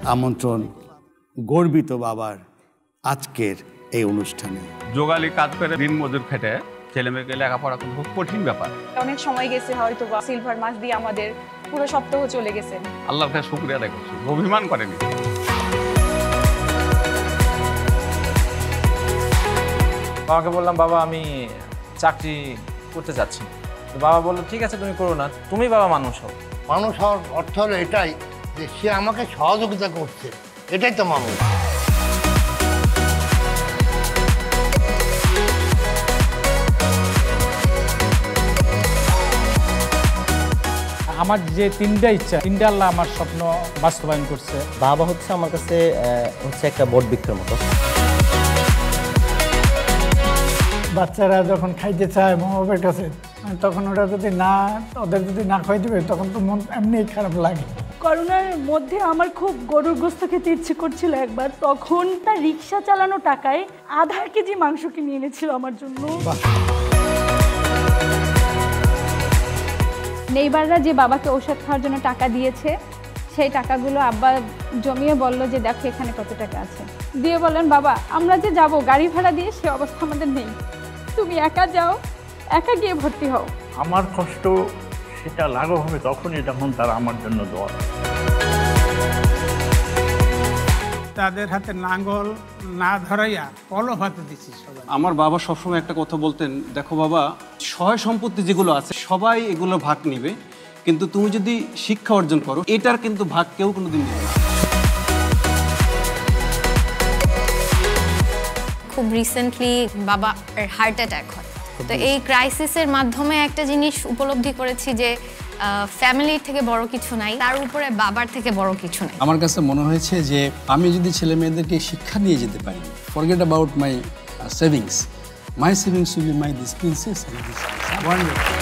আমন্ত্রণ গর্বিত বাবার আজকের এই অনুষ্ঠানে। যোগালি কাজ করে দিন মজুর খেটে ছেলেমেয়েকে লেখাপড়া করতে খুব কঠিন ব্যাপার। অনেক সময় গেছে, হয়তো বা সিলভার মাস দিয়ে আমাদের পুরো সপ্তাহ চলে গেছে। আল্লাহর কাছে শুকরিয়া আদায় করছি, অভিমান করেনি। বাবাকে বললাম, বাবা আমি চাকরি করতে যাচ্ছি। বাবা বললো, ঠিক আছে তুমি করো না, তুমি বাবা মানুষ হও। মানুষ হওয়ার অর্থ হলো এটাই যে সে আমাকে সহযোগিতা করছে, এটাই তো মানুষ। আমার যে তিনটা ইচ্ছা, তিনটা আল্লাহ আমার স্বপ্ন বাস্তবায়ন করছে। বাবা হচ্ছে আমার কাছে একটা বট বৃক্ষের মতো। বাচ্চারা যখন খাইতে চায় মা বাবার কাছে, তখন ওরা ওদের যদি না খাই দেবে, তখন তো মন এমনিই খারাপ লাগে। করোনার মধ্যে আমার খুব গরুর গোস্ত খেতে ইচ্ছে করছিল একবার, তখন তার রিক্সা চালানো টাকায় আধা কেজি মাংস কিনে এনেছিল আমার জন্য। নেইবাররা যে বাবাকে ঔষধ খাওয়ার জন্য টাকা দিয়েছে, সেই টাকাগুলো আব্বা জমিয়ে বলল যে দেখো এখানে কত টাকা আছে, দিয়ে বললেন বাবা আমরা যে যাব গাড়ি ভাড়া দিয়ে সে অবস্থা আমাদের নেই, তুমি একা যাও, একা গিয়ে ভর্তি হও। আমার কষ্ট সেটা লাঘব হবে তখনই যখন তারা আমার জন্য দোয়া। তাদের হাতে নাঙ্গল না ধরাইয়া কলম হাতে দিচ্ছি সবাই। আমার বাবা সবসময় একটা কথা বলতেন, দেখো বাবা, সহায় সম্পত্তি যেগুলো আছে সবাই এগুলো ভাগ নিবে, কিন্তু তুমি যদি শিক্ষা অর্জন করো এটার কিন্তু ভাগ কেউ কোনোদিন নেবে না। খুব রিসেন্টলি বাবার হার্ট অ্যাটাক হয়, তো এই ক্রাইসিসের মাধ্যমে একটা জিনিস উপলব্ধি করেছি যে ফ্যামিলির থেকে বড় কিছু নাই, তার উপরে বাবার থেকে বড় কিছু নাই। আমার কাছে মনে হয়েছে যে আমি যদি ছেলে মেয়েদেরকে শিক্ষা দিয়ে যেতে পারি, forget about my savings, my savings will be my this princess and this wonderful.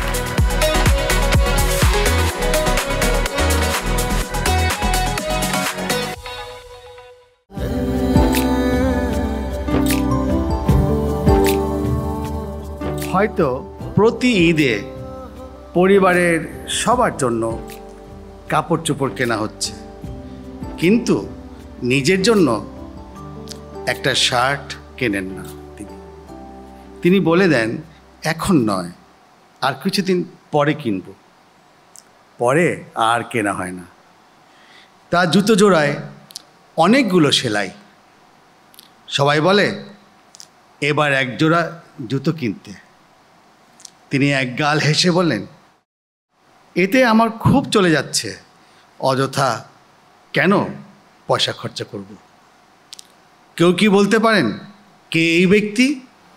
হয়তো প্রতি ঈদে পরিবারের সবার জন্য কাপড় চোপড় কেনা হচ্ছে, কিন্তু নিজের জন্য একটা শার্ট কেনেন না। তিনি বলে দেন, এখন নয়, আর কিছুদিন পরে কিনব, পরে আর কেনা হয় না। তার জুতো জোড়ায় অনেকগুলো সেলাই। সবাই বলে এবার এক জোড়া জুতো কিনতে। তিনি একগাল হেসে বললেন, এতে আমার খুব চলে যাচ্ছে, অযথা কেন পয়সা খরচা করব। কেউ কি বলতে পারেন কে এই ব্যক্তি?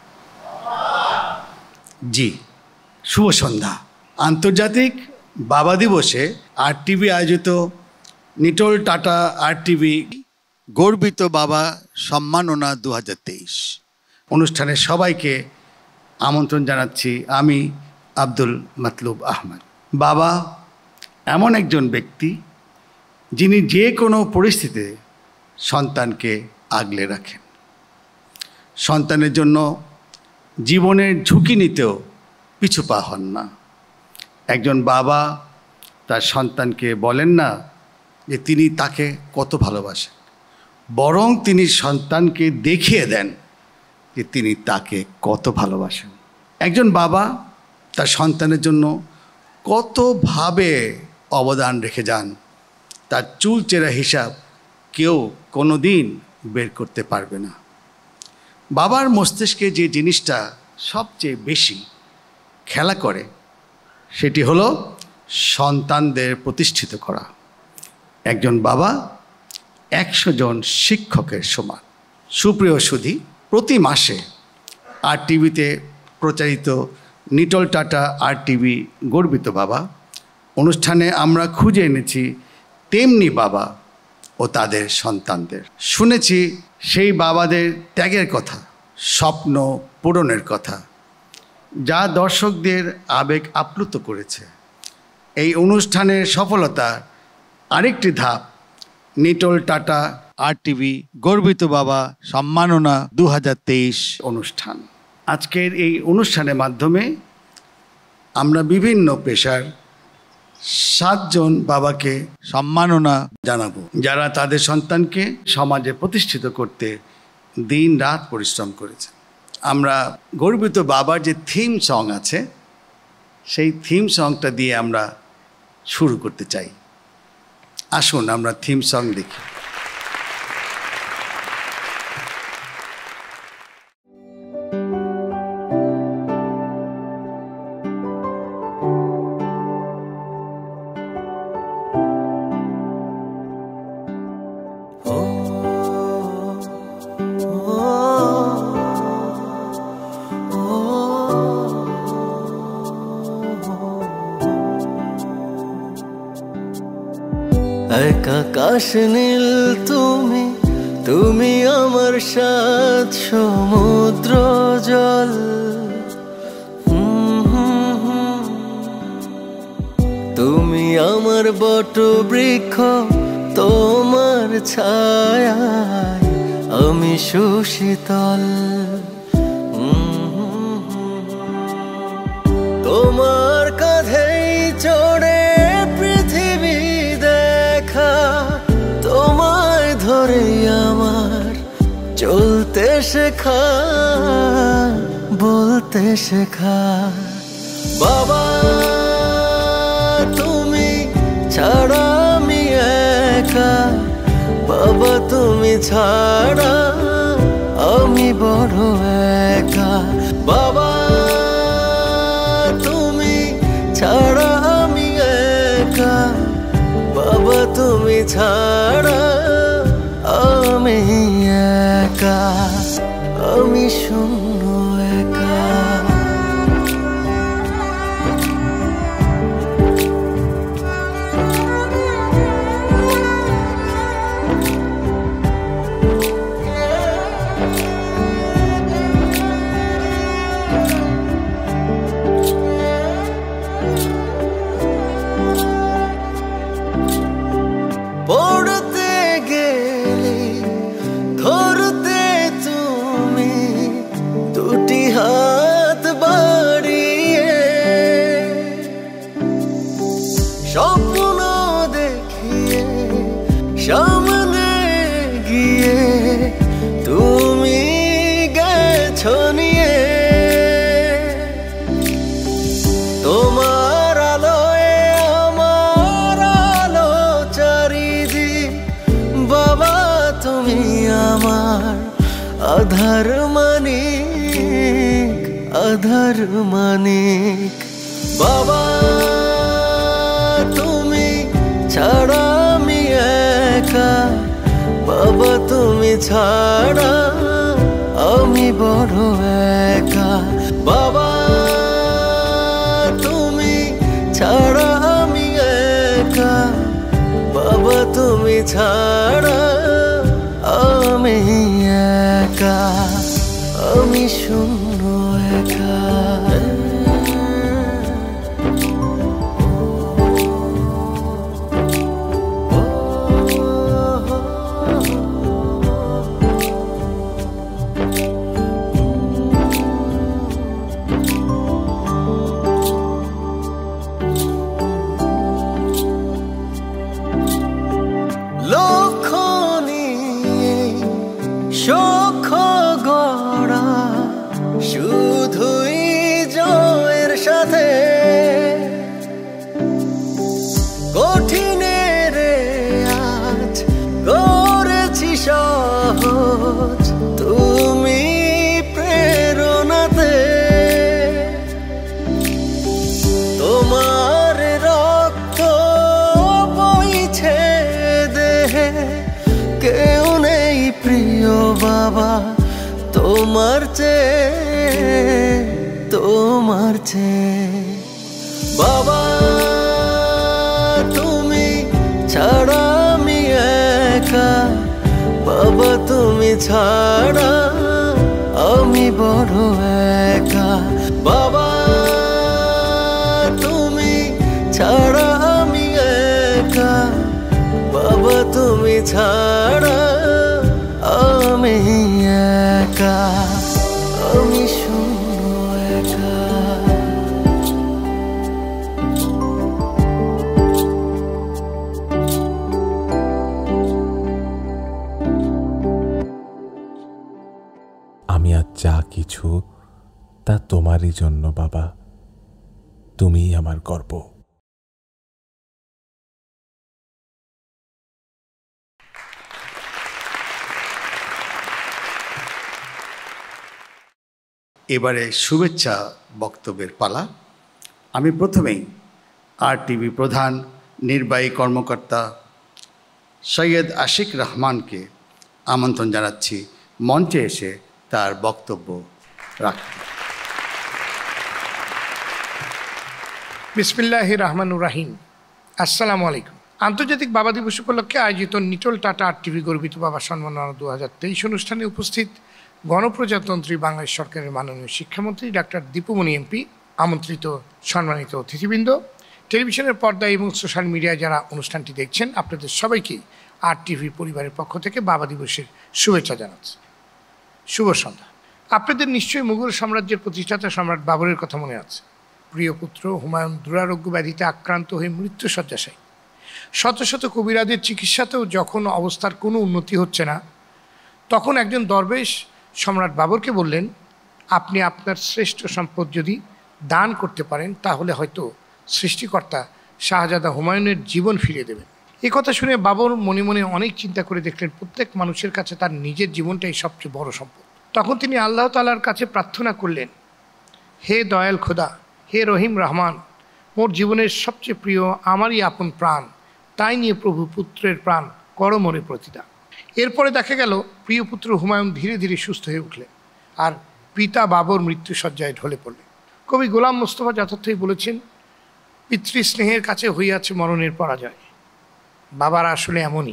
জি, শুভ সন্ধ্যা। আন্তর্জাতিক বাবা দিবসে RTV আয়োজিত নিটোল টাটা RTV গর্বিত বাবা সম্মাননা 2023 অনুষ্ঠানে সবাইকে আমন্ত্রণ জানাচ্ছি। আমি আব্দুল মতলুব আহমদ। বাবা এমন একজন ব্যক্তি যিনি যে কোনো পরিস্থিতিতে সন্তানকে আগলে রাখেন, সন্তানের জন্য জীবনের ঝুঁকি নিতেও পিছু পা হন না। একজন বাবা তার সন্তানকে বলেন না যে তিনি তাকে কত ভালোবাসেন, বরং তিনি সন্তানকে দেখিয়ে দেন যে তিনি তাকে কত ভালোবাসেন। একজন বাবা তার সন্তানের জন্য কতভাবে অবদান রেখে যান, তার চুলচেরা হিসাব কেউ কোনো দিন বের করতে পারবে না। বাবার মস্তিষ্কে যে জিনিসটা সবচেয়ে বেশি খেলা করে সেটি হলো সন্তানদের প্রতিষ্ঠিত করা। একজন বাবা 100 জন শিক্ষকের সমান। সুপ্রিয় সুধী, প্রতি মাসে RTVতে প্রচারিত নিটোল টাটা RTV গর্বিত বাবা অনুষ্ঠানে আমরা খুঁজে এনেছি তেমনি বাবা ও তাদের সন্তানদের। শুনেছি সেই বাবাদের ত্যাগের কথা, স্বপ্ন পূরণের কথা, যা দর্শকদের আবেগ আপ্লুত করেছে। এই অনুষ্ঠানের সফলতার আরেকটি ধাপ নিটোল টাটা RTV গর্বিত বাবা সম্মাননা 2023 অনুষ্ঠান। আজকের এই অনুষ্ঠানের মাধ্যমে আমরা বিভিন্ন পেশার 7 জন বাবাকে সম্মাননা জানাবো, যারা তাদের সন্তানকে সমাজে প্রতিষ্ঠিত করতে দিন রাত পরিশ্রম করেছে। আমরা গর্বিত বাবার যে থিম সং আছে, সেই থিম সংটা দিয়ে আমরা শুরু করতে চাই। আসুন আমরা থিম সং দেখি। এক আকাশ নীল তুমি, তুমি আমার সাত সমুদ্র জল। তুমি আমার বট বৃক্ষ, তোমার ছায়ায় আমি সুশীতল। তোমার কাঁধেই চড়ে পৃথিবী দেখা, তোমায় ধরে আমার চলতে শেখা, বলতে শেখা। বাবা তুমি ছাড়া আমি একা, বাবা তুমি ছাড়া আমি বড় একা। বাবা তুমি ছাড়া আমি একা, বাবা তুমি ছাড়া আমি একা, আমি শূন্য একা। পড়তে গেলে ধরতে তুমি দুটি হাত বাড়িয়ে, স্বপ্ন দেখিয়ে সামনে গিয়ে তুমি গেছো নিয়ে। তোমার আলোয় আমার আলো চারিদিক, বাবা তুমি আমার আধার মানিক, আধার মানিক। বাবা তুমি ছাড়া আমি একা, বাবা তুমি ছাড়া আমি বড় একা। বাবা তুমি ছাড়া আমি একা, বাবা তুমি ছাড়া আমি একা, আমি শূন্য একা। লক্ষ্য নিয়ে সখ গড়া, শুধুই জয়ের সাথে কঠিনের আজ করেছি সহজ, তুমি প্রেরণাতে। তোমার রক্ত বইছে দেহে, কেউ নেই প্রিয় বাবা তোমার চেয়ে, তোমার চেয়ে। বাবা তুমি ছাড়া আমি একা, বাবা তুমি ছাড়া আমি বড় একা। বাবা তুমি ছাড়া আমি একা, বাবা তুমি ছাড়া আমি একা, আমি শূন্য একা। তা তোমারই জন্য বাবা, তুমিই আমার গর্ব। এবারে শুভেচ্ছা বক্তব্যের পালা। আমি প্রথমেই RTV প্রধান নির্বাহী কর্মকর্তা সৈয়দ আশিক রহমানকে আমন্ত্রণ জানাচ্ছি মঞ্চে এসে তার বক্তব্য রাখতে। বিসমিল্লাহির রহমানুর রহিম। আসসালামু আলাইকুম। আন্তর্জাতিক বাবা দিবস উপলক্ষে আয়োজিত নিটোল টাটা RTV গর্বিত বাবা সম্মাননা 2023 অনুষ্ঠানে উপস্থিত গণপ্রজাতন্ত্রী বাংলাদেশ সরকারের মাননীয় শিক্ষামন্ত্রী ডাক্তার দীপুমণি এমপি, আমন্ত্রিত সম্মানিত অতিথিবৃন্দ, টেলিভিশনের পর্দায় এবং সোশ্যাল মিডিয়ায় যারা অনুষ্ঠানটি দেখছেন, আপনাদের সবাইকেই RTV পরিবারের পক্ষ থেকে বাবা দিবসের শুভেচ্ছা জানাচ্ছি। শুভ সন্ধ্যা। আপনাদের নিশ্চয়ই মুঘল সাম্রাজ্যের প্রতিষ্ঠাতা সম্রাট বাবরের কথা মনে আছে। প্রিয় পুত্র হুমায়ুন দুরারোগ্য ব্যাধিতে আক্রান্ত হয়ে মৃত্যুশয্যাশায়ী। শত শত কবিরাজের চিকিৎসাতেও যখন অবস্থার কোনো উন্নতি হচ্ছে না, তখন একজন দরবেশ সম্রাট বাবরকে বললেন, আপনি আপনার শ্রেষ্ঠ সম্পদ যদি দান করতে পারেন তাহলে হয়তো সৃষ্টিকর্তা শাহজাদা হুমায়ুনের জীবন ফিরিয়ে দেবেন। এই কথা শুনে বাবর মনে মনে অনেক চিন্তা করে দেখলেন প্রত্যেক মানুষের কাছে তার নিজের জীবনটাই সবচেয়ে বড় সম্পদ। তখন তিনি আল্লাহ তাআলার কাছে প্রার্থনা করলেন, হে দয়াল খোদা, হে রহিম রহমান, মোর জীবনের সবচেয়ে প্রিয় আমারই আপন প্রাণ, তাই নিয়ে প্রভু পুত্রের প্রাণ করো মোরে প্রতিদান। এরপরে দেখা গেল প্রিয় পুত্র হুমায়ুন ধীরে ধীরে সুস্থ হয়ে উঠলেন আর পিতা বাবর মৃত্যুশয্যায় ঢলে পড়লেন। কবি গোলাম মোস্তফা যথার্থই বলেছেন, পিতৃস্নেহের কাছে হইয়াছে মরণের পরাজয়। বাবারা আসলে এমনই,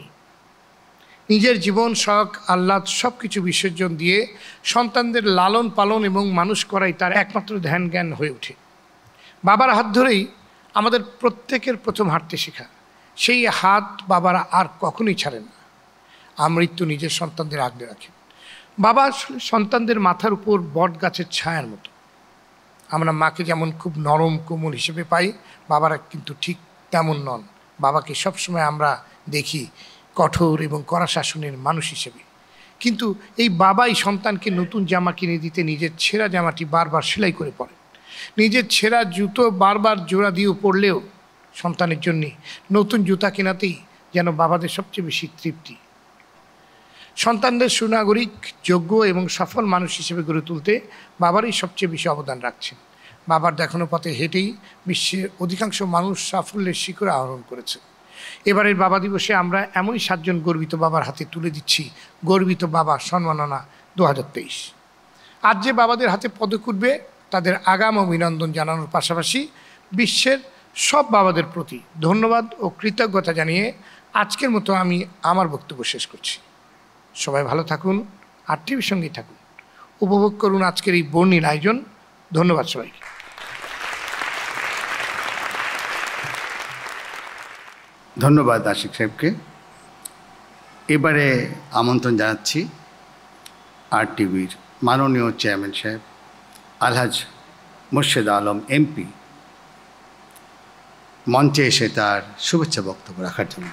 নিজের জীবন, শখ, আহ্লাদ সব কিছু বিসর্জন দিয়ে সন্তানদের লালন পালন এবং মানুষ করাই তার একমাত্র ধ্যান জ্ঞান হয়ে ওঠে। বাবার হাত ধরেই আমাদের প্রত্যেকের প্রথম হাঁটতে শেখা। সেই হাত বাবারা আর কখনোই ছাড়েন না, আমৃত্যু নিজের সন্তানদের আগলে রাখেন। বাবা আসলে সন্তানদের মাথার উপর বট গাছের ছায়ার মতো। আমরা মাকে যেমন খুব নরম কোমল হিসেবে পাই, বাবারা কিন্তু ঠিক তেমন নন। বাবাকে সবসময় আমরা দেখি কঠোর এবং কড়া শাসনের মানুষ হিসেবে। কিন্তু এই বাবাই সন্তানকে নতুন জামা কিনে দিতে নিজের ছেঁড়া জামাটি বারবার সেলাই করে পরেন। নিজের ছেঁড়া জুতো বারবার জোড়া দিয়েও পরলেও সন্তানের জন্যে নতুন জুতা কেনাতেই যেন বাবাদের সবচেয়ে বেশি তৃপ্তি। সন্তানদের সুনাগরিক, যোগ্য এবং সফল মানুষ হিসেবে গড়ে তুলতে বাবারই সবচেয়ে বেশি অবদান রাখছেন। বাবার দেখানো পথে হেঁটেই বিশ্বের অধিকাংশ মানুষ সাফল্যের শিখরে আহরণ করেছে। এবারের বাবা দিবসে আমরা এমনই 7 জন গর্বিত বাবার হাতে তুলে দিচ্ছি গর্বিত বাবা সম্মাননা 2023। আজ যে বাবাদের হাতে পদক উঠবে তাদের আগাম অভিনন্দন জানানোর পাশাপাশি বিশ্বের সব বাবাদের প্রতি ধন্যবাদ ও কৃতজ্ঞতা জানিয়ে আজকের মতো আমি আমার বক্তব্য শেষ করছি। সবাই ভালো থাকুন, RTVর সঙ্গেই থাকুন, উপভোগ করুন আজকের এই বর্ণিল আয়োজন। ধন্যবাদ সবাইকে। ধন্যবাদ আশিক সাহেবকে। এবারে আমন্ত্রণ জানাচ্ছি RTVর মাননীয় চেয়ারম্যান সাহেব আলহাজ মুর্শেদ আলম MP মঞ্চে এসে তার শুভেচ্ছা বক্তব্য রাখার জন্য।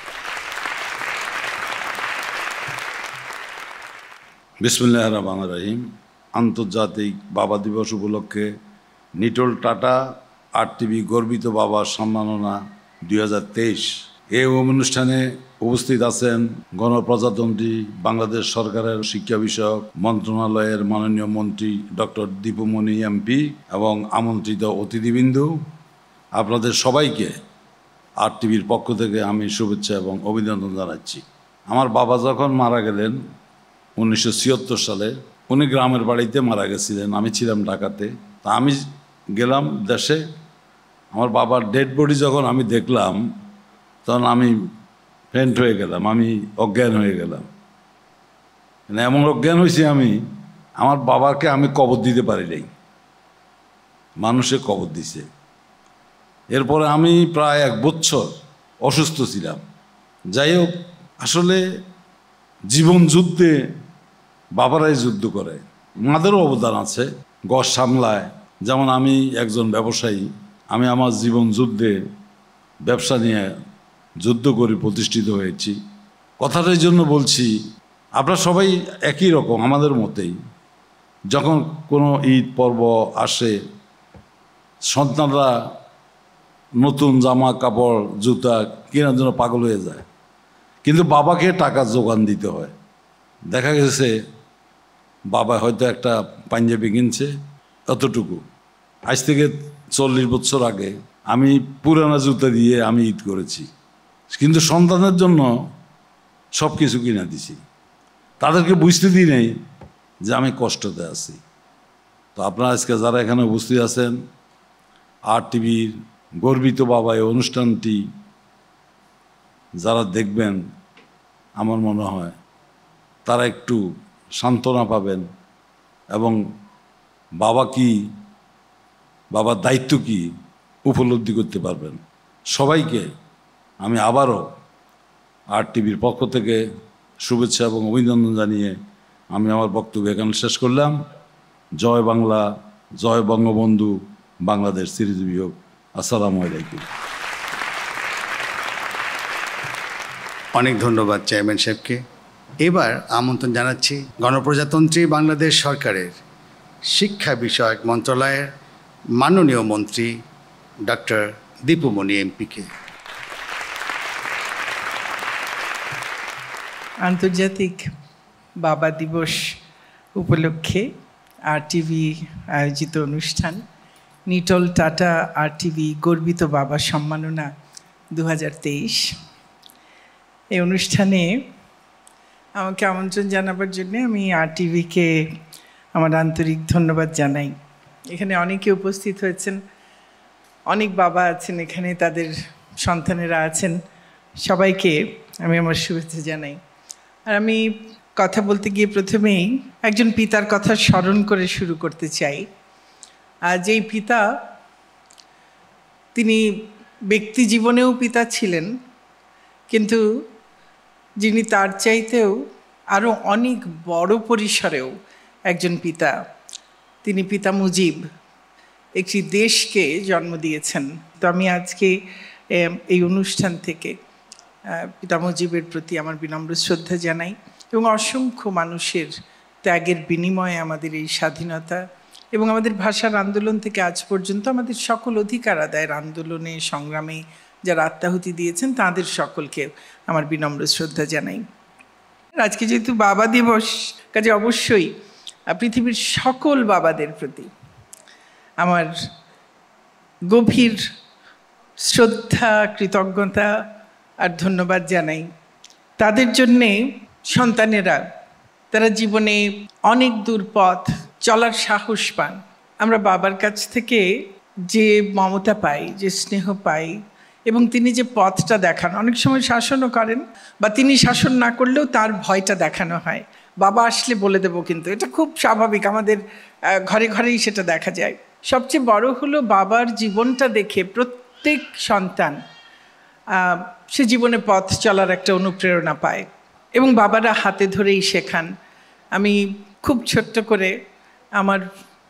বিসমিল্লাহির রহমানির রহিম। আন্তর্জাতিক বাবা দিবস উপলক্ষে নিটোল টাটা RTV গর্বিত বাবা সম্মাননা 2023 এই অনুষ্ঠানে উপস্থিত আছেন গণপ্রজাতন্ত্রী বাংলাদেশ সরকারের শিক্ষা বিষয়ক মন্ত্রণালয়ের মাননীয় মন্ত্রী ডক্টর দীপুমণি MP এবং আমন্ত্রিত অতিথিবৃন্দ। আপনাদের সবাইকে RTVর পক্ষ থেকে আমি শুভেচ্ছা এবং অভিনন্দন জানাচ্ছি। আমার বাবা যখন মারা গেলেন 1976 সালে, উনি গ্রামের বাড়িতে মারা গেছিলেন, আমি ছিলাম ঢাকাতে। তা আমি গেলাম দেশে, আমার বাবার ডেড বডি যখন আমি দেখলাম তখন আমি ফেন্ট হয়ে গেলাম, আমি অজ্ঞান হয়ে গেলাম। এমন অজ্ঞান হয়েছি আমি, আমার বাবাকে আমি কবর দিতে পারি নাই, মানুষে কবর দিছে। এরপরে আমি প্রায় 1 বছর অসুস্থ ছিলাম। যাই হোক, আসলে জীবন যুদ্ধে বাবারাই যুদ্ধ করে, মাদেরও অবদান আছে, ঘর সামলায়। যেমন আমি একজন ব্যবসায়ী, আমি আমার জীবন যুদ্ধে ব্যবসা নিয়ে যুদ্ধ করে প্রতিষ্ঠিত হয়েছি। কথাটার জন্য বলছি, আপনারা সবাই একই রকম আমাদের মতেই, যখন কোনো ঈদ পর্ব আসে সন্তানরা নতুন জামা কাপড় জুতা কেনার জন্য পাগল হয়ে যায়, কিন্তু বাবাকে টাকা যোগান দিতে হয়। দেখা গেছে বাবা হয়তো একটা পাঞ্জাবি কিনছে অতটুকু। আজ থেকে 40 বছর আগে আমি পুরানা জুতা দিয়ে আমি ঈদ করেছি, কিন্তু সন্তানের জন্য সব কিছু কিনা দিছি। তাদেরকে বুঝতে দিই নেই যে আমি কষ্টতে আছি। তো আপনারা আজকে যারা এখানে উপস্থিত আছেন, RTV-র গর্বিত বাবা এই অনুষ্ঠানটি যারা দেখবেন, আমার মনে হয় তারা একটু সান্ত্বনা পাবেন এবং বাবা কি, বাবার দায়িত্ব কি উপলব্ধি করতে পারবেন। সবাইকে আমি আবারও RTV-র পক্ষ থেকে শুভেচ্ছা এবং অভিনন্দন জানিয়ে আমি আমার বক্তব্য এখানে শেষ করলাম। জয় বাংলা, জয় বঙ্গবন্ধু, বাংলাদেশ চিরজীবী হোক। আসসালামু আলাইকুম। অনেক ধন্যবাদ চেয়ারম্যান সাহেবকে। এবার আমন্ত্রণ জানাচ্ছি গণপ্রজাতন্ত্রী বাংলাদেশ সরকারের শিক্ষা বিষয়ক মন্ত্রণালয়ের মাননীয় মন্ত্রী ডক্টর দীপুমণি এমপিকে। আন্তর্জাতিক বাবা দিবস উপলক্ষে RTV আয়োজিত অনুষ্ঠান নিটল টাটা RTV গর্বিত বাবা সম্মাননা 2023, এই অনুষ্ঠানে আমাকে আমন্ত্রণ জানাবার জন্য আমি RTV-কে আমার আন্তরিক ধন্যবাদ জানাই। এখানে অনেকে উপস্থিত হয়েছেন, অনেক বাবা আছেন এখানে, তাদের সন্তানেরা আছেন, সবাইকে আমি আমার শুভেচ্ছা জানাই। আর আমি কথা বলতে গিয়ে প্রথমেই একজন পিতার কথা স্মরণ করে শুরু করতে চাই। আর যেই পিতা, তিনি ব্যক্তি জীবনেও পিতা ছিলেন, কিন্তু যিনি তার চাইতেও আরও অনেক বড় পরিসরেও একজন পিতা, তিনি পিতা মুজিব একটি দেশকে জন্ম দিয়েছেন। তো আমি আজকে এই অনুষ্ঠান থেকে পিতা মুজিবের প্রতি আমার বিনম্র শ্রদ্ধা জানাই এবং অসংখ্য মানুষের ত্যাগের বিনিময়ে আমাদের এই স্বাধীনতা এবং আমাদের ভাষার আন্দোলন থেকে আজ পর্যন্ত আমাদের সকল অধিকার আদায়ের আন্দোলনে সংগ্রামে যারা আত্মাহুতি দিয়েছেন তাদের সকলকে আমার বিনম্র শ্রদ্ধা জানাই। আজকে যেহেতু বাবা দিবস, কাজে অবশ্যই পৃথিবীর সকল বাবাদের প্রতি আমার গভীর শ্রদ্ধা, কৃতজ্ঞতা আর ধন্যবাদ জানাই। তাদের জন্যে সন্তানেরা, তারা জীবনে অনেক দূর পথ চলার সাহস পান। আমরা বাবার কাছ থেকে যে মমতা পাই, যে স্নেহ পাই এবং তিনি যে পথটা দেখান, অনেক সময় শাসনও করেন বা তিনি শাসন না করলেও তার ভয়টা দেখানো হয়। বাবা আসলে বলে দেবো, কিন্তু এটা খুব স্বাভাবিক, আমাদের ঘরে ঘরেই সেটা দেখা যায়। সবচেয়ে বড় হলো বাবার জীবনটা দেখে প্রত্যেক সন্তান সে জীবনে পথ চলার একটা অনুপ্রেরণা পায় এবং বাবারা হাতে ধরেই শেখান। আমি খুব ছোট্ট করে আমার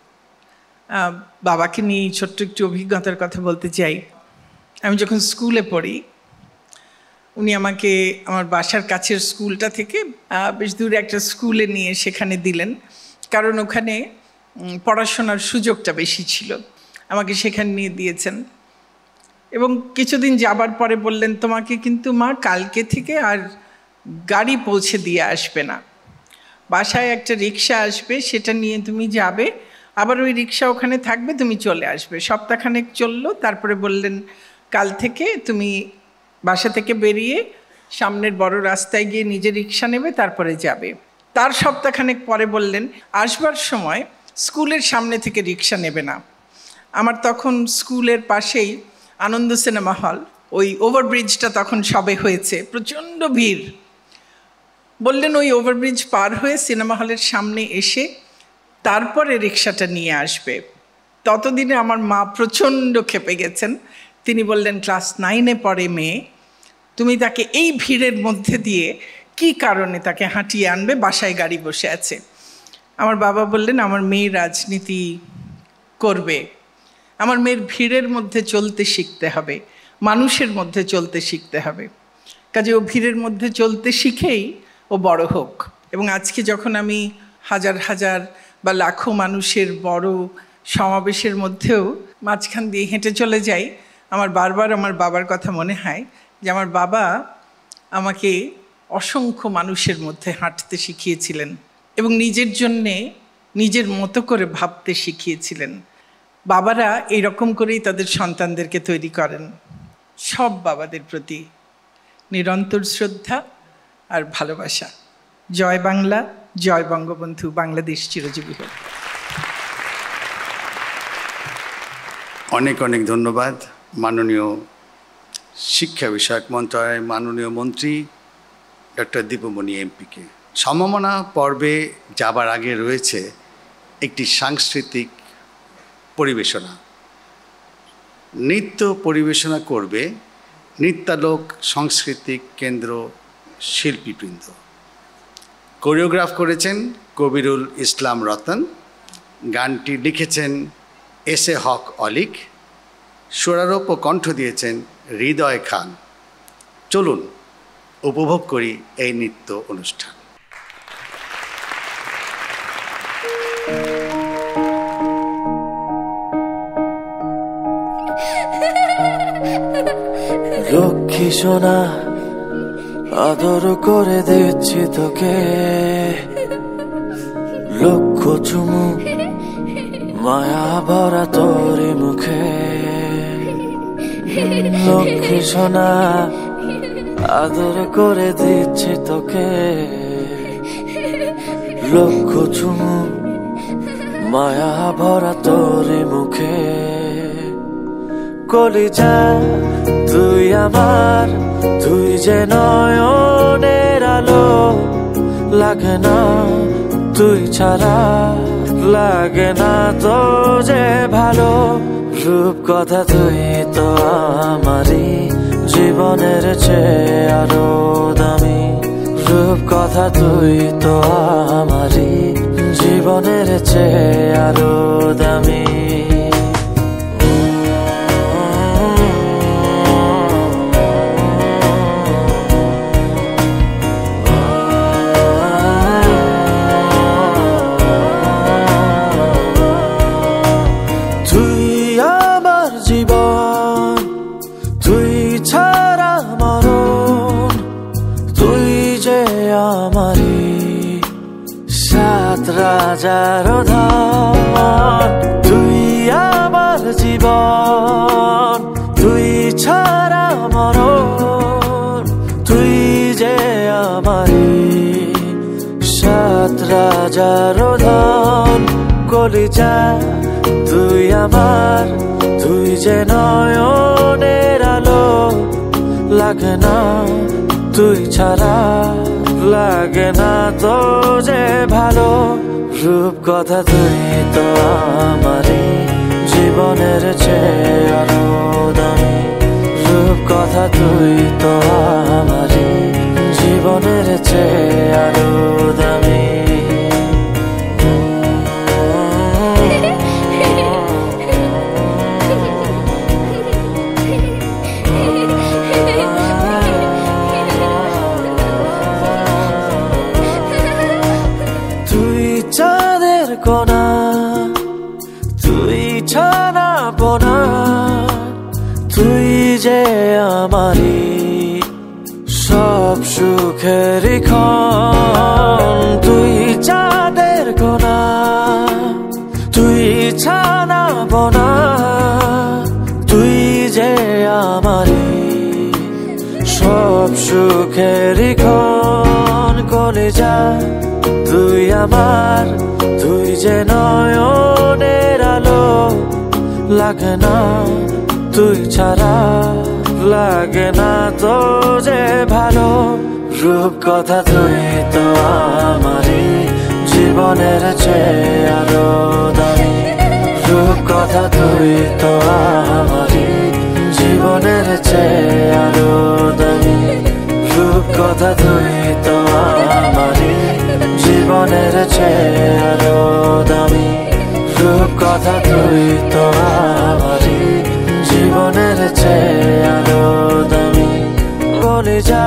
বাবাকে নিয়ে ছোট্ট একটু অভিজ্ঞতার কথা বলতে চাই। আমি যখন স্কুলে পড়ি, উনি আমাকে আমার বাসার কাছের স্কুলটা থেকে বেশ দূরে একটা স্কুলে নিয়ে সেখানে দিলেন, কারণ ওখানে পড়াশোনার সুযোগটা বেশি ছিল। আমাকে সেখানে নিয়ে দিয়েছেন এবং কিছুদিন যাবার পরে বললেন, তোমাকে কিন্তু মা কালকে থেকে আর গাড়ি পৌঁছে দিয়ে আসবে না, বাসায় একটা রিক্সা আসবে, সেটা নিয়ে তুমি যাবে, আবার ওই রিক্সা ওখানে থাকবে, তুমি চলে আসবে। সপ্তাহখানেক চললো, তারপরে বললেন কাল থেকে তুমি বাসা থেকে বেরিয়ে সামনের বড় রাস্তায় গিয়ে নিজে রিক্সা নেবে, তারপরে যাবে। তার সপ্তাহখানেক পরে বললেন আসবার সময় স্কুলের সামনে থেকে রিক্সা নেবে না। আমার তখন স্কুলের পাশেই আনন্দ সিনেমা হল, ওই ওভারব্রিজটা তখন সবে হয়েছে, প্রচণ্ড ভিড়। বললেন ওই ওভারব্রিজ পার হয়ে সিনেমা হলের সামনে এসে তারপরে রিক্সাটা নিয়ে আসবে। ততদিনে আমার মা প্রচণ্ড ক্ষেপে গেছেন। তিনি বললেন ক্লাস 9-এ পড়ে মেয়ে, তুমি তাকে এই ভিড়ের মধ্যে দিয়ে কি কারণে তাকে হাঁটিয়ে আনবে, বাসায় গাড়ি বসে আছে। আমার বাবা বললেন আমার মেয়ে রাজনীতি করবে, আমার মেয়ের ভিড়ের মধ্যে চলতে শিখতে হবে, মানুষের মধ্যে চলতে শিখতে হবে। কাজে ও ভিড়ের মধ্যে চলতে শিখেই ও বড় হোক। এবং আজকে যখন আমি হাজার হাজার বা লাখো মানুষের বড় সমাবেশের মধ্যেও মাঝখান দিয়ে হেঁটে চলে যাই, আমার বারবার আমার বাবার কথা মনে হয় যে আমার বাবা আমাকে অসংখ্য মানুষের মধ্যে হাঁটতে শিখিয়েছিলেন এবং নিজের জন্যে নিজের মতো করে ভাবতে শিখিয়েছিলেন। বাবারা এইরকম করেই তাদের সন্তানদেরকে তৈরি করেন। সব বাবাদের প্রতি নিরন্তর শ্রদ্ধা আর ভালোবাসা। জয় বাংলা, জয় বঙ্গবন্ধু, বাংলাদেশ চিরজীবী হোক। অনেক অনেক ধন্যবাদ মাননীয় শিক্ষা বিষয়ক মন্ত্রণালয়ের মাননীয় মন্ত্রী ডক্টর দীপুমণি এমপিকে। সম্মাননা পর্বে যাবার আগে রয়েছে একটি সাংস্কৃতিক পরিবেশনা। নৃত্য পরিবেশনা করবে নৃত্যালোক সাংস্কৃতিক কেন্দ্র শিল্পীবৃন্দ। কোরিওগ্রাফ করেছেন কবিরুল ইসলাম রতন, গানটি লিখেছেন এস এ হক অলিক, সুরারোপ ও কণ্ঠ দিয়েছেন হৃদয় খান। চলুন উপভোগ করি এই নৃত্য অনুষ্ঠান। লক্ষ্মী সোনা আদর করে দিচ্ছি তোকে, লক্ষ চুমু মায়া ভরা তোরি মুখে। লক্ষ্মী সোনা আদর করে দিচ্ছি তোকে, লক্ষ চুমু মায়া ভরা তোরি মুখে। কলিজা তুই আমার, তুই যে নয়নের আলো, লাগে না তুই ছাড়া, লাগে না তো যে ভালো। রূপ কথা তুই তো আমারই জীবনের চেয়ে আরো দামি, রূপ কথা তুই তো আমারই জীবনের চেয়ে আরো দামি। রাজার ধন তুই আমার জীবন, তুই ছাড়া মরণ, তুই যে আমারি সাত রাজার ধন। কলিজা তুই আমার, তুই যে নয়নের আলো, লাগে না তুই ছাড়া, লাগে না তো যে ভালো। রূপ কথা তুই তো আমারই জীবনের চেয়ে আরো দামি, রূপ কথা তুই তো আমারই জীবনের চেয়ে আরো দামি। কোনা তুই ছানা পোনা, তুই যে আমারি সব সুখের ক্ষণ। তুই চাঁদের কোনা, তুই ছানা পোনা, তুই যে আমারি সব সুখের ক্ষণ। কলিজা তুই আমার, তুই যে নয়নের আলো, লাগে না তুই ছাড়া, লাগে না তো যে ভালো। রূপ কথা তুই তো আমারই জীবনের চেয়ে আরো দামি, রূপ কথা তুই তো আমারই জীবনের চেয়ে আরো দামি, রূপ কথা তুই তো আমারই জীবনের চেয়ে আরো দামি, রূপ কথা তুই তো আমারই জীবনের চেয়ে আরো দামি। কলিজা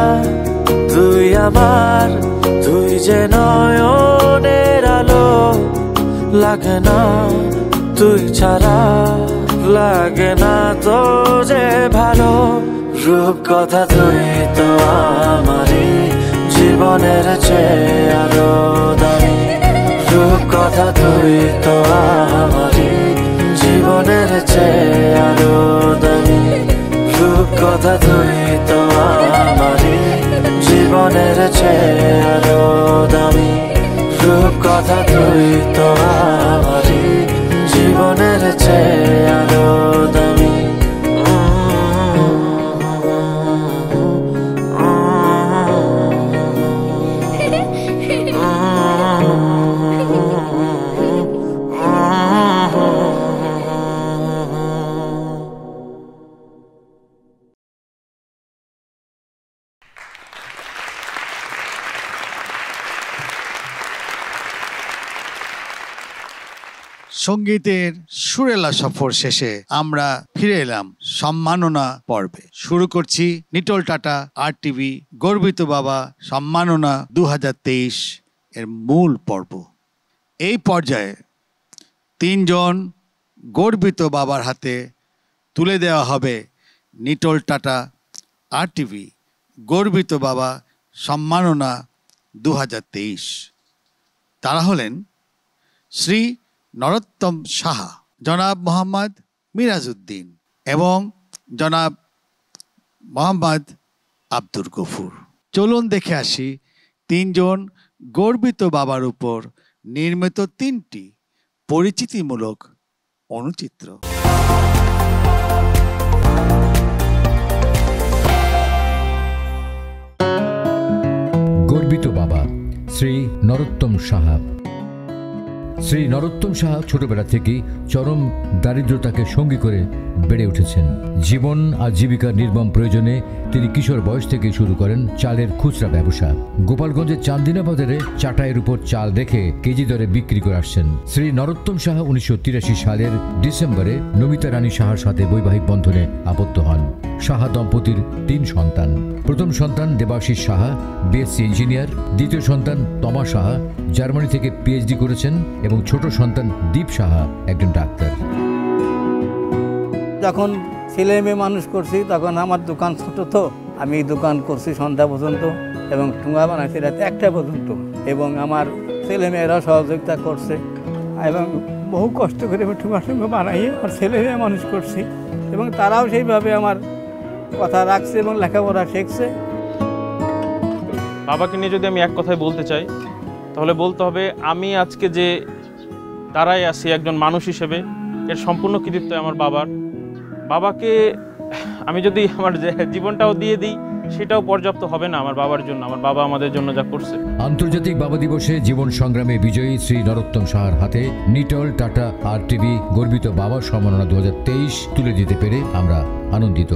তুই আমার, তুই যে নয়নের আলো, লাগে না তুই ছাড়া, লাগে না তো যে ভালো। রূপ কথা তুই তো আমারই জীবনের চেয়ে আরো দামি। রূপ কথা তুই তো আমারই জীবনের চেয়ে আরো দামি। রূপ কথা তুই তো আমারই জীবনের চেয়ে আরো দামি। রূপ কথা তুই তো আমারই জীবনের চেয়ে আরো দামি। সঙ্গীতের সুরেলা সফর শেষে আমরা ফিরে এলাম সম্মাননা পর্বে। শুরু করছি নিটোল টাটা RTV গর্বিত বাবা সম্মাননা 2023 এর মূল পর্ব। এই পর্যায়ে 3 জন গর্বিত বাবার হাতে তুলে দেওয়া হবে নিটোল টাটা RTV গর্বিত বাবা সম্মাননা 2023। তারা হলেন শ্রী নরোত্তম সাহা, জনাব মোহাম্মদ মিরাজউদ্দিন এবং জনাব মোহাম্মদ আব্দুল গফুর। চলুন দেখে আসি 3 জন গর্বিত বাবার উপর নির্মিত 3টি পরিচিতিমূলক অনুচিত্র। গর্বিত বাবা শ্রী নরোত্তম সাহা। শ্রী নরোত্তম সাহা ছোটবেলা থেকেই চরম দারিদ্রতাকে সঙ্গী করে বেড়ে উঠেছেন। জীবন আর জীবিকার নির্মম প্রয়োজনে তিনি কিশোর বয়স থেকে শুরু করেন চালের খুচরা ব্যবসা। গোপালগঞ্জের চান্দিনা বাজারে চাটাইয়ের উপর চাল রেখে কেজি দরে বিক্রি করে আসছেন। শ্রী নরোত্তম সাহা 1983 সালের ডিসেম্বরে নমিতা রানী সাহার সাথে বৈবাহিক বন্ধনে আবদ্ধ হন। সাহা দম্পতির 3 সন্তান। প্রথম সন্তান দেবাশিস সাহা, BSc ইঞ্জিনিয়ার। দ্বিতীয় সন্তান তমা সাহা, জার্মানি থেকে PhD করেছেন এবং ছোট সন্তান দীপ সাহা একজন ডাক্তার। যখন ছেলে মেয়ে মানুষ করছি তখন আমার দোকান ছোট, তো আমি দোকান করছি সন্ধ্যা পর্যন্ত এবং ঠুঙা বানাইছি রাতে 1টা পর্যন্ত, এবং আমার ছেলে মেয়েরাও সহযোগিতা করছে এবং বহু কষ্ট করে আমি ঠুঙা বানাইয়ে আমার ছেলে মেয়ে মানুষ করছি এবং তারাও সেইভাবে আমার কথা রাখছে এবং লেখাপড়া শিখছে। বাবাকে নিয়ে যদি আমি এক কথায় বলতে চাই তাহলে বলতে হবে আমি আজকে যে দাঁড়ায় আছি একজন মানুষ হিসেবে, এর সম্পূর্ণ কৃতিত্ব আমার বাবার। বাবাকে আমি যদি আমার জীবনটাও দিয়ে দিই সেটাও পর্যাপ্ত হবে না আমার বাবার জন্য, আমার বাবা আমাদের জন্য যা করছে। আন্তর্জাতিক বাবা দিবসে জীবন সংগ্রামে বিজয়ী শ্রী নরোত্তম সাহার হাতে নিটোল টাটা RTV গর্বিত বাবা সম্মাননা 2023 তুলে দিতে পেরে আমরা আনন্দিত।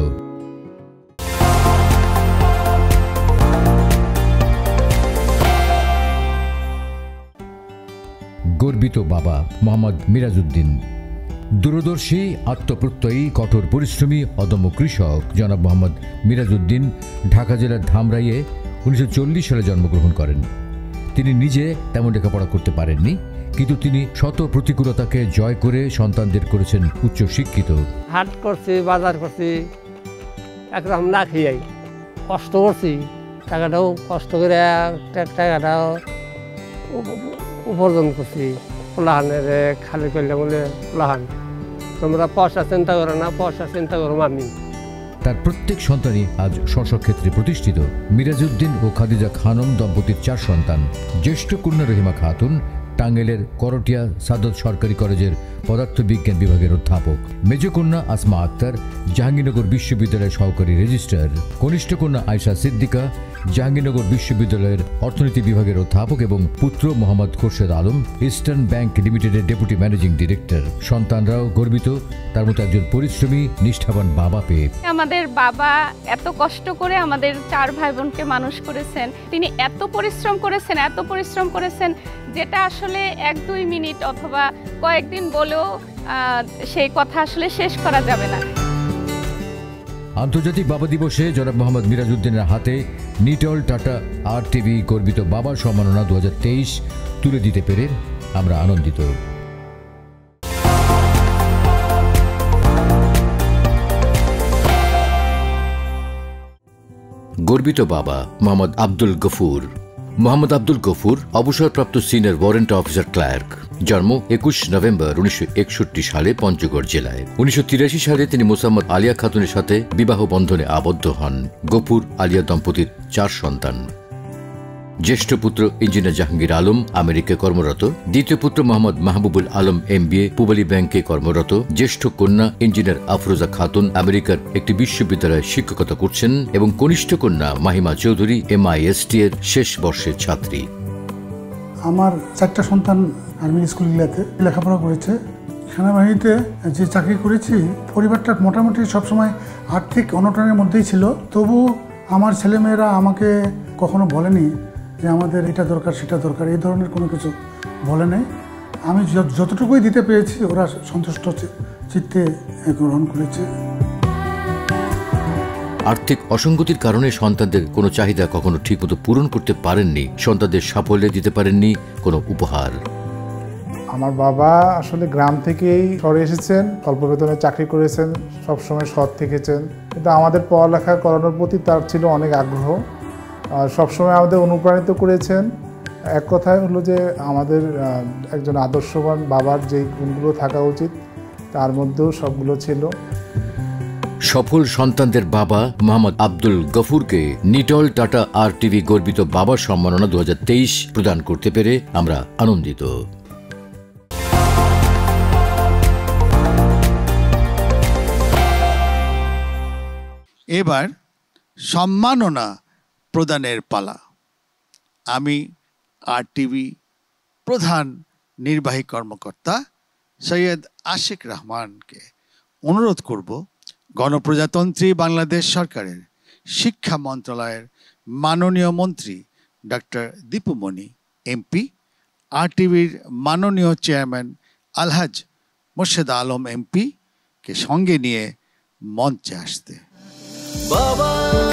গর্বিত বাবা মোহাম্মদ মিরাজউদ্দিন। দূরদর্শী, আত্মপ্রত্যয়ী, কঠোর পরিশ্রমী, অদম্য কৃষক জনাব মোহাম্মদ মিরাজউদ্দিন ঢাকা জেলার ধামরাইয়ে 1940 সালে জন্মগ্রহণ করেন। তিনি নিজে তেমন লেখাপড়া করতে পারেননি, কিন্তু তিনি শত প্রতিকূলতাকে জয় করে সন্তানদের করেছেন উচ্চ শিক্ষিত। হাট করছি, বাজার করছি, একদম না খেয়ে কষ্ট করছি, টাকাটাও কষ্ট করে টাকাটাও উপার্জন করছি। পোলাহানের খালি করলে বলে পোলাহান তোমরা পয়সা চিন্তা করো না, পয়সা চিন্তা করো আমি। তার প্রত্যেক সন্তানই আজ স্ব-স্ব-ক্ষেত্রে প্রতিষ্ঠিত। মিরাজউদ্দিন ও খাদিজা খানম দম্পতির 4 সন্তান। জ্যেষ্ঠ কন্যা রহিমা খাতুন টাঙ্গাইলের করটিয়া সাদত সরকারি কলেজের পদার্থবিজ্ঞান বিভাগের অধ্যাপক। মেজ কন্যা আসমা আক্তার জাহাঙ্গীরনগর বিশ্ববিদ্যালয়ের সহকারী রেজিস্ট্রার। কনিষ্ঠ কন্যা আয়শা সিদ্দিকা জাহাঙ্গীরনগর বিশ্ববিদ্যালয়ের অর্থনীতি বিভাগের অধ্যাপক এবং পুত্র মোহাম্মদ খোরশেদ আলম ইস্টার্ন ব্যাংক লিমিটেডের ডেপুটি ম্যানেজিং ডিরেক্টর। সন্তানরাও গর্বিত তার মতো একজন পরিশ্রমী নিষ্ঠাবান বাবা পেয়ে। আমাদের বাবা এত কষ্ট করে আমাদের 4 ভাই বোনকে মানুষ করেছেন। তিনি এত পরিশ্রম করেছেন যেটা আসলে 1-2 মিনিট অথবা কয়েকদিন বলেও সেই কথা আসলে শেষ করা যাবে না। আন্তর্জাতিক বাবা দিবসে জনাব মোহাম্মদ মিরাজউদ্দিনের হাতে নিটোল টাটা RTV গর্বিত বাবা সম্মাননা 2023 তুলে দিতে পেরে আমরা আনন্দিত। গর্বিত বাবা মোহাম্মদ আব্দুল গফুর। মোহাম্মদ আব্দুল গফুর অবসরপ্রাপ্ত সিনিয়র ওয়ারেন্ট অফিসার ক্লার্ক। জন্ম 21 নভেম্বর 1961 সালে পঞ্চগড় জেলায়। 1983 সালে তিনি মোসাম্মদ আলিয়া খাতুনের সাথে বিবাহ বন্ধনে আবদ্ধ হন। গফুর আলিয়া দম্পতির 4 সন্তান। জ্যেষ্ঠ পুত্র ইঞ্জিনিয়ার জাহাঙ্গীর আলম আমেরিকায় কর্মরত। দ্বিতীয় পুত্র মোহাম্মদ মাহবুবুল আলম MBA পূবালী ব্যাংকে কর্মরত। জ্যেষ্ঠ কন্যা ইঞ্জিনিয়ার আফরোজা খাতুন আমেরিকার একটি বিশ্ববিদ্যালয়ে শিক্ষকতা করছেন এবং কনিষ্ঠ কন্যা মাহিমা চৌধুরী MIST এর শেষ বর্ষের ছাত্রী। আমার 4টা সন্তান আর্মি স্কুলগুলোতে লেখাপড়া করেছে। সেনাবাহিনীতে যে চাকরি করেছি, পরিবারটা মোটামুটি সবসময় আর্থিক অনটনের মধ্যেই ছিল। তবু আমার ছেলেমেয়েরা আমাকে কখনো বলেনি যে আমাদের এটা দরকার সেটা দরকার, এই ধরনের কোনো কিছু বলে নাই। আমি যতটুকুই দিতে পেরেছি ওরা সন্তুষ্ট চিত্তে গ্রহণ করেছে। আর্থিক অসঙ্গতির কারণে সন্তানদের কোনো চাহিদা কখনো ঠিকমতো পূরণ করতে পারেননি। সন্তানদের সাফল্যে দিতে পারেননি কোনো উপহার। আমার বাবা আসলে গ্রাম থেকেই শহরে এসেছেন, অল্প বেতনে চাকরি করেছেন, সবসময় সৎ থেকেছেন। কিন্তু আমাদের পড়ালেখা করানোর প্রতি তার ছিল অনেক আগ্রহ, সবসময় আমাদের অনুপ্রাণিত করেছেন। এক কথায় হলো যে আমাদের একজন আদর্শবান বাবার যেই গুণগুলো থাকা উচিত তার মধ্যেও সবগুলো ছিল। সফল সন্তানদের বাবা মোহাম্মদ আব্দুল গফুরকে নিটল টাটা RTV গর্বিত বাবার সম্মাননা 2023 প্রদান করতে পেরে আমরা আনন্দিত। এবার সম্মাননা প্রদানের পালা। আমি RTV প্রধান নির্বাহী কর্মকর্তা সৈয়দ আশিক রহমানকে অনুরোধ করব গণপ্রজাতন্ত্রী বাংলাদেশ সরকারের শিক্ষা মন্ত্রণালয়ের মাননীয় মন্ত্রী ডক্টর দীপুমণি MP, RTVর মাননীয় চেয়ারম্যান আলহাজ মোর্শেদ আলম MP কে সঙ্গে নিয়ে মঞ্চে আসতে। বাবা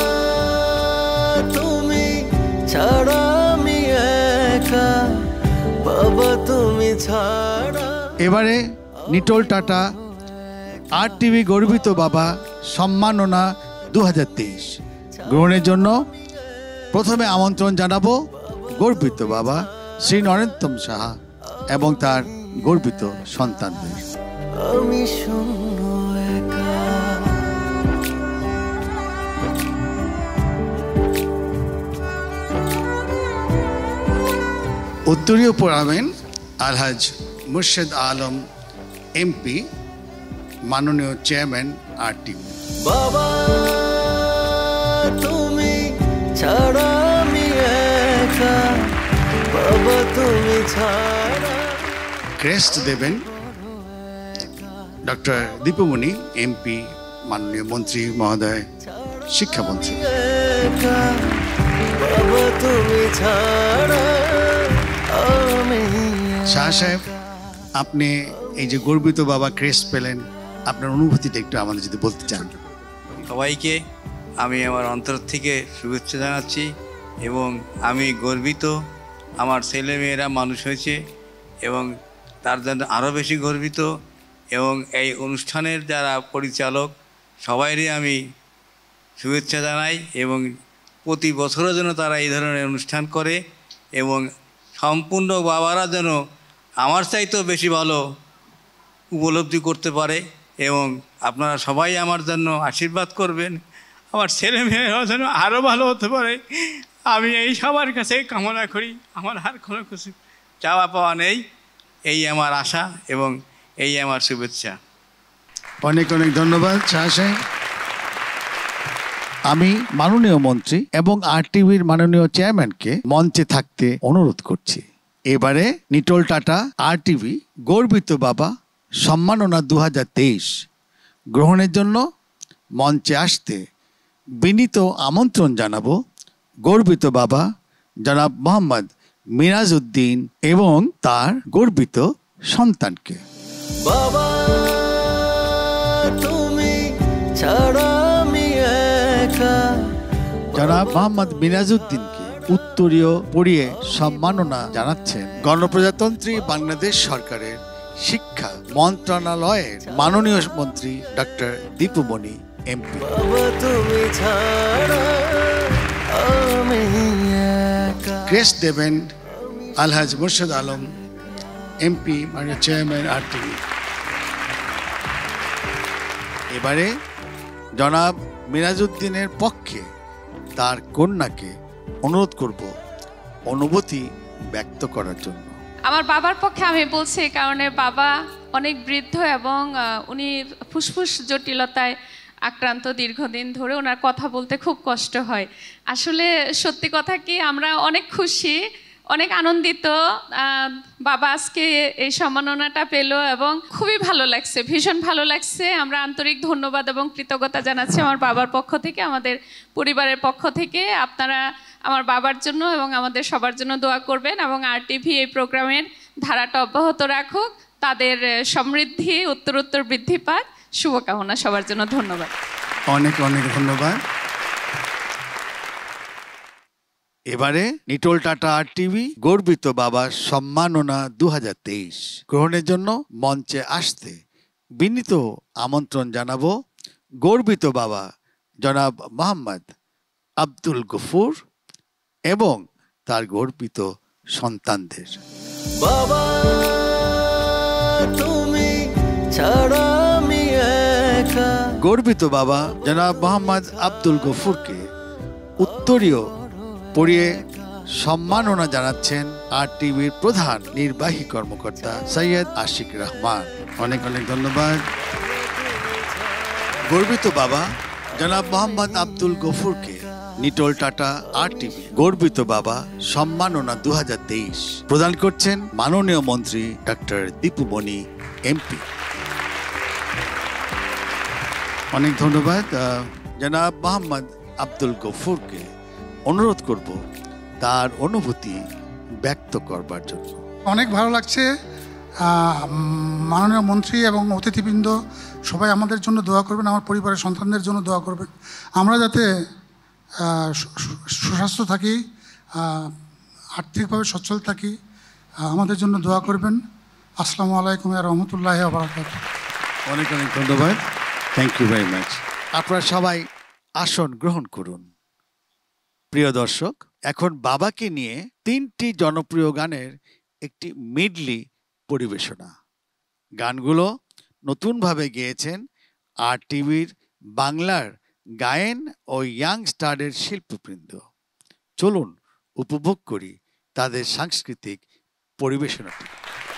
তুমি ছাড়া আমি একা, বাবা তুমি ছাড়া। এবারে নিটল টাটা RTV গর্বিত বাবা সম্মাননা 2023 গ্রহণের জন্য প্রথমে আমন্ত্রণ জানাবো গর্বিত বাবা শ্রী নরেন্দ্র সাহা এবং তার গর্বিত সন্তানদের। আমি শূন্য একা। উত্তরীয় পড়াবেন আলহাজ মুর্শেদ আলম MP, মাননীয় চেয়ারম্যান RTV। বাবা তুমি ছাড়া আমি একা, বাবা তুমি ছাড়া। ক্রেস্ট দেবেন ডক্টর দীপুমণি MP, মাননীয় মন্ত্রী মহোদয়, শিক্ষামন্ত্রী। বাবা তুমি ছাড়া আমি। শাহ সাহেব, আপনি এই যে গর্বিত বাবা ক্রেস্ট পেলেন, আপনার অনুভূতিটা একটু আমাদের যদি বলতে চান। সবাইকে আমি আমার অন্তর থেকে শুভেচ্ছা জানাচ্ছি এবং আমি গর্বিত আমার ছেলেমেয়েরা মানুষ হয়েছে এবং তার জন্য আরও বেশি গর্বিত। এবং এই অনুষ্ঠানের যারা পরিচালক সবাইরই আমি শুভেচ্ছা জানাই এবং প্রতি বছরও যেন তারা এই ধরনের অনুষ্ঠান করে এবং সম্পূর্ণ বাবারা যেন আমার চাইতেও বেশি ভালো উপলব্ধি করতে পারে। এবং আপনারা সবাই আমার জন্য আশীর্বাদ করবেন, আমার ছেলে মেয়েরা যেন আরও ভালো হতে পারে। আমি এই সবার কাছে কামনা করি, আমার আর কোনো কিছু চাওয়া পাওয়া নেই। এই আমার আশা এবং এই আমার শুভেচ্ছা। অনেক অনেক ধন্যবাদ শাহ সাহেব। আমি মাননীয় মন্ত্রী এবং RTVর মাননীয় চেয়ারম্যানকে মঞ্চে থাকতে অনুরোধ করছি। এবারে নিটল টাটা RTV গর্বিত বাবা সম্মাননা 2023 গ্রহণের জন্য মঞ্চে আসতে বিনীত আমন্ত্রণ জানাবো গর্বিত বাবা জনাব মোহাম্মদ মিরাজউদ্দিন এবং তার গর্বিত সন্তানকে। বাবা তুমি ছাড়া আমি একা। জনাব মোহাম্মদ মিরাজউদ্দিনকে উত্তরীয় পড়িয়ে সম্মাননা জানাচ্ছেন গণপ্রজাতন্ত্রী বাংলাদেশ সরকারের শিক্ষা মন্ত্রণালয়ের মাননীয় মন্ত্রী ডক্টর দীপুমণি MP। বাবা তুমি ছাড়া ক্রেস্ট দেবেন আলহাজ মুর্শিদ আলম এমপি, মাননীয় চেয়ারম্যান RTV। এবারে জনাব মিরাজউদ্দিনের পক্ষে তার কন্যাকে অনুরোধ করব অনুভূতি ব্যক্ত করার জন্য। আমার বাবার পক্ষে আমি বলছি, কারণে বাবা অনেক বৃদ্ধ এবং উনি ফুসফুস জটিলতায় আক্রান্ত দীর্ঘদিন ধরে, ওনার কথা বলতে খুব কষ্ট হয়। আসলে সত্যি কথা কি, আমরা অনেক খুশি, অনেক আনন্দিত বাবা আজকে এই সম্মাননাটা পেল এবং খুবই ভালো লাগছে, ভীষণ ভালো লাগছে। আমরা আন্তরিক ধন্যবাদ এবং কৃতজ্ঞতা জানাচ্ছি আমার বাবার পক্ষ থেকে, আমাদের পরিবারের পক্ষ থেকে। আপনারা আমার বাবার জন্য এবং আমাদের সবার জন্য দোয়া করবেন এবং RTV এই প্রোগ্রামের ধারাটা অব্যাহত রাখুক, তাদের সমৃদ্ধি উত্তরোত্তর বৃদ্ধি পাক, শুভকামনা সবার জন্য। ধন্যবাদ, অনেক অনেক ধন্যবাদ। এবারে নিটোল টাটা RTV গর্বিত বাবা সম্মাননা 2023 গ্রহণের জন্য মঞ্চে আসতে বিনীত আমন্ত্রণ জানাবো গর্বিত বাবা জনাব মোহাম্মদ আব্দুল গফুর এবং তার গর্বিত সন্তানদের। বাবা তুমি ছাড়া আমি একা। গর্বিত বাবা জনাব মোহাম্মদ আব্দুল গফুরকে উত্তরীয় পড়িয়ে সম্মাননা জানাচ্ছেন RTVর প্রধান নির্বাহী কর্মকর্তা সৈয়দ আশিক রহমান। অনেক অনেক ধন্যবাদ। গর্বিত বাবা জনাব মোহাম্মদ আব্দুল গফুরকে নিটোল টাটা RTV গর্বিত বাবা সম্মাননা 2023 প্রদান করছেন মাননীয় মন্ত্রী ডক্টর দীপুমণি MP। অনেক ধন্যবাদ। জনাব মোহাম্মদ আব্দুল গফুরকে অনুরোধ করব তার অনুভূতি ব্যক্ত করবার জন্য। অনেক ভালো লাগছে। মাননীয় মন্ত্রী এবং অতিথিবৃন্দ সবাই আমাদের জন্য দোয়া করবেন, আমার পরিবারের সন্তানদের জন্য দোয়া করবেন, আমরা যাতে সুস্বাস্থ্য থাকি, আর্থিকভাবে সচ্ছল থাকি, আমাদের জন্য দোয়া করবেন। আসসালামু আলাইকুম ওয়া রাহমাতুল্লাহি ওয়া বারাকাতুহু। অনেক অনেক ধন্যবাদ। Thank you very much. আপনারা সবাই আসন গ্রহণ করুন। প্রিয় দর্শক, এখন বাবাকে নিয়ে 3টি জনপ্রিয় গানের একটি মিডলি পরিবেশনা। গানগুলো নতুনভাবে গেয়েছেন RTVর বাংলার গায়েন ও ইয়াং স্টারের শিল্পীবৃন্দ। চলুন উপভোগ করি তাদের সাংস্কৃতিক পরিবেশনাটি।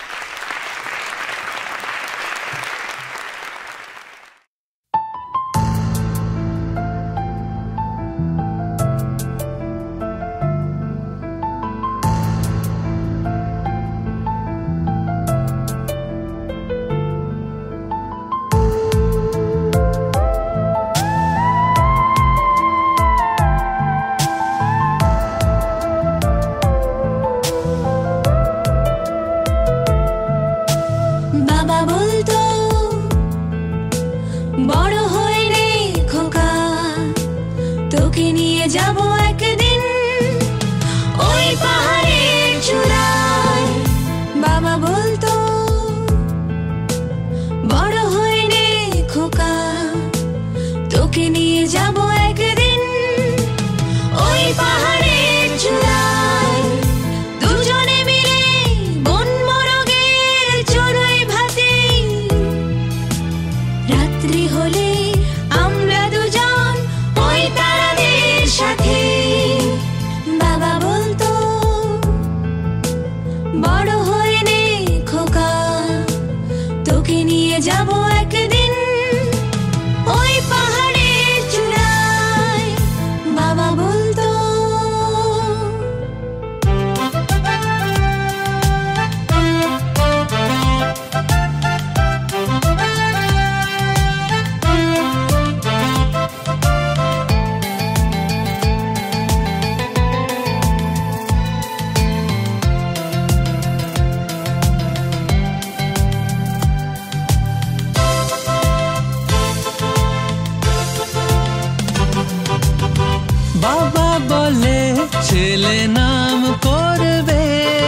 ছেলে নাম করবে,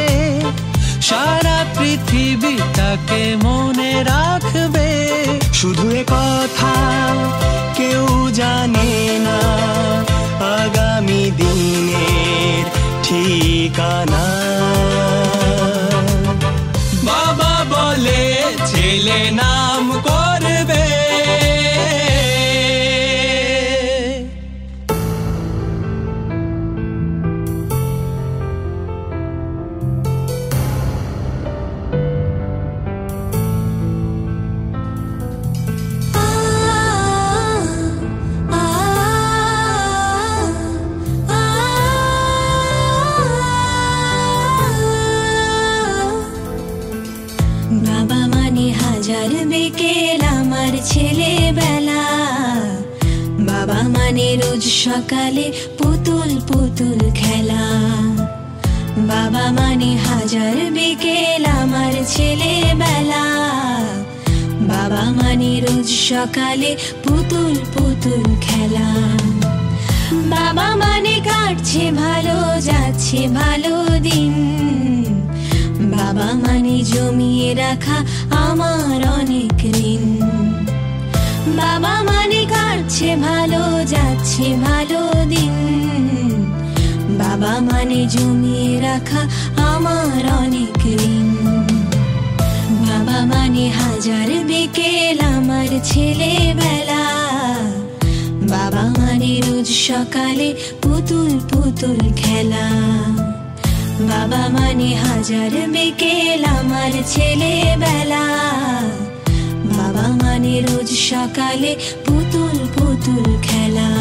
সারা পৃথিবী তাকে মনে রাখবে। শুধু এ কথা কেউ জানে না আগামী দিনের ঠিক ঠিকানা। বাবা বলে ছেলে নাম করবে। বাবা মানে হাজার বিকেল আমার ছেলেবেলা, বাবা মানে রোজ সকালে পুতুল পুতুল খেলা। বাবা মানে হাজার বিকেল আমার ছেলেবেলা, বাবা মানে রোজ সকালে পুতুল পুতুল খেলা। বাবা মানে কাটছে ভালো যাচ্ছে ভালো দিন, বাবা মানে জমিয়ে রাখা আমার অনেক ঋণ। বাবা মানে কাটছে ভালো যাচ্ছে ভালো দিন, বাবা মানে জমিয়ে রাখা আমার অনেক ঋণ। বাবা মানে হাজার বিকেল আমার ছেলেবেলা, বাবা মানে রোজ সকালে পুতুল পুতুল খেলা। বাবা মানে হাজার বিকেল আমার ছেলেবেলা, বাবা মানে রোজ সকালে পুতুল পুতুল খেলা।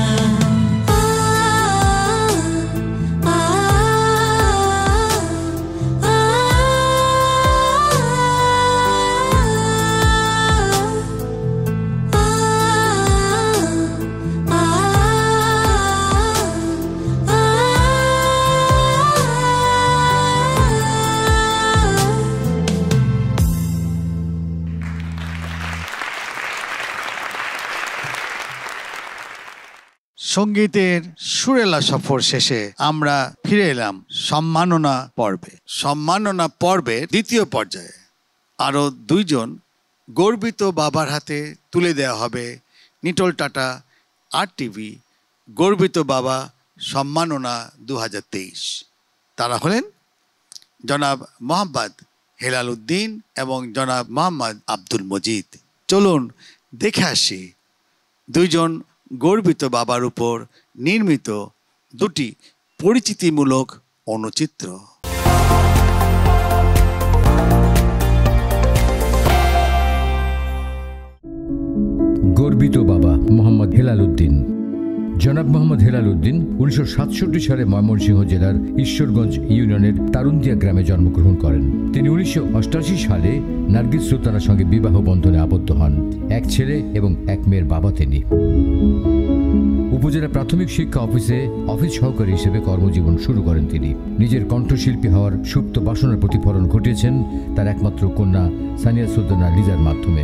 সঙ্গীতের সুরেলা সফর শেষে আমরা ফিরে এলাম সম্মাননা পর্বে। সম্মাননা পর্বের দ্বিতীয় পর্যায়ে আরও দুইজন গর্বিত বাবার হাতে তুলে দেওয়া হবে নিটোল টাটা RTV গর্বিত বাবা সম্মাননা 2023। তারা হলেন জনাব মোহাম্মদ হেলাল উদ্দিন এবং জনাব মোহাম্মদ আব্দুল মজিদ। চলুন দেখে আসি দুইজন গর্বিত বাবার উপর নির্মিত দুটি পরিচিতিমূলক অনুচিত্র। গর্বিত বাবা মোহাম্মদ হেলাল উদ্দিন। জনাব মোহাম্মদ হেলাল উদ্দিন 1967 সালে ময়মনসিংহ জেলার ঈশ্বরগঞ্জ ইউনিয়নের তারুন্দিয়া গ্রামে জন্মগ্রহণ করেন। তিনি 1988 সালে নার্গিস সুলতানার সঙ্গে বিবাহ বন্ধনে আবদ্ধ হন। এক ছেলে এবং এক মেয়ের বাবা তিনি। উপজেলা প্রাথমিক শিক্ষা অফিসে অফিস সহকারী হিসেবে কর্মজীবন শুরু করেন তিনি। নিজের কণ্ঠশিল্পী হওয়ার সুপ্ত বাসনার প্রতিফলন ঘটিয়েছেন তার একমাত্র কন্যা সানিয়া সুলতানা লিজার মাধ্যমে।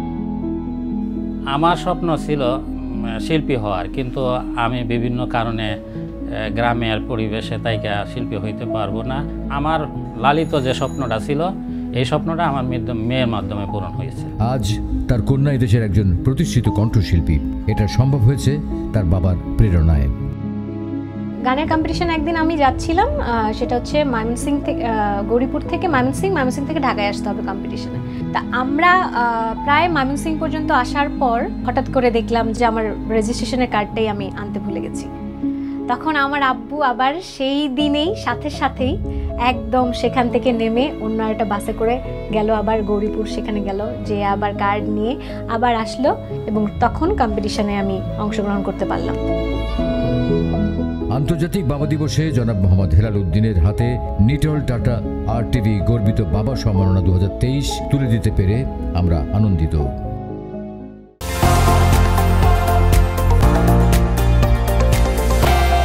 আমার স্বপ্ন ছিল শিল্পী হওয়ার, কিন্তু আমি বিভিন্ন কারণে গ্রামের পরিবেশে তাইকা শিল্পী হইতে পারবো না। আমার লালিত যে স্বপ্নটা ছিল এই স্বপ্নটা আমার মেয়ের মাধ্যমে পূরণ হয়েছে। আজ তার কন্যা দেশের একজন প্রতিষ্ঠিত কণ্ঠশিল্পী। এটা সম্ভব হয়েছে তার বাবার প্রেরণায়। গানের কম্পিটিশন একদিন আমি যাচ্ছিলাম, সেটা হচ্ছে ময়মনসিং থেকে গৌরীপুর থেকে ময়মনসিং থেকে ঢাকায় আসতে হবে কম্পিটিশনে। তা আমরা প্রায় ময়মনসিং পর্যন্ত আসার পর হঠাৎ করে দেখলাম যে আমার রেজিস্ট্রেশনের কার্ডটাই আমি আনতে ভুলে গেছি। তখন আমার আব্বু আবার সেই দিনেই সাথেই একদম সেখান থেকে নেমে অন্য একটা বাসে করে গেল, আবার গৌরীপুর সেখানে গেল, যে আবার কার্ড নিয়ে আবার আসলো এবং তখন কম্পিটিশনে আমি অংশগ্রহণ করতে পারলাম। আন্তর্জাতিক বাবা দিবসে জনাব মোহাম্মদ হেলাল উদ্দিনের হাতে নিটোল টাটা RTV গর্বিত বাবা সম্মাননা 2023 তুলে দিতে পেরে আমরা আনন্দিত।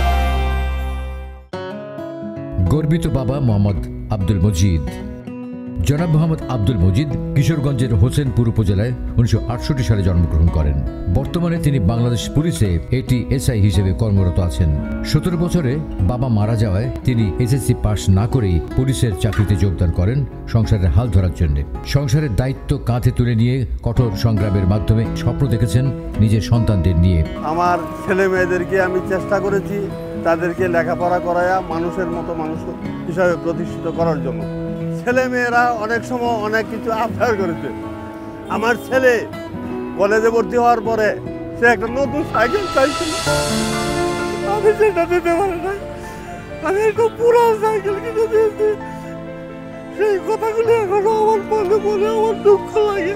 গর্বিত বাবা মোহাম্মদ আব্দুল মজিদ। জনাব মোহাম্মদ আব্দুল মজিদ কিশোরগঞ্জের হোসেনপুর উপজেলায় 1968 সালে জন্মগ্রহণ করেন। বর্তমানে তিনি বাংলাদেশ পুলিশে ATSI হিসেবে কর্মরত আছেন। 17 বছরে বাবা মারা যাওয়ায় তিনি SSC পাস না করেই পুলিশের চাকরিতে যোগদান করেন সংসারের হাল ধরার জন্য। সংসারের দায়িত্ব কাঁধে তুলে নিয়ে কঠোর সংগ্রামের মাধ্যমে স্বপ্ন দেখেছেন নিজের সন্তানদের নিয়ে। আমার ছেলে মেয়েদেরকে আমি চেষ্টা করেছি তাদেরকে লেখাপড়া করায়া মানুষের মতো মানুষ হিসাবে প্রতিষ্ঠিত করার জন্য। ছেলে মেয়েরা অনেক সময় অনেক কিছু আবদার করেছে। আমার ছেলে কলেজে ভর্তি হওয়ার পরে সে একটা নতুন সাইকেল চাইছিল, আমি সেটা দিতে পারি না। আমি একটা পুরো সাইকেল কিনে দিয়েছি। সেই কথাগুলি এখনো আমার মনে মনে আমার দুঃখ লাগে।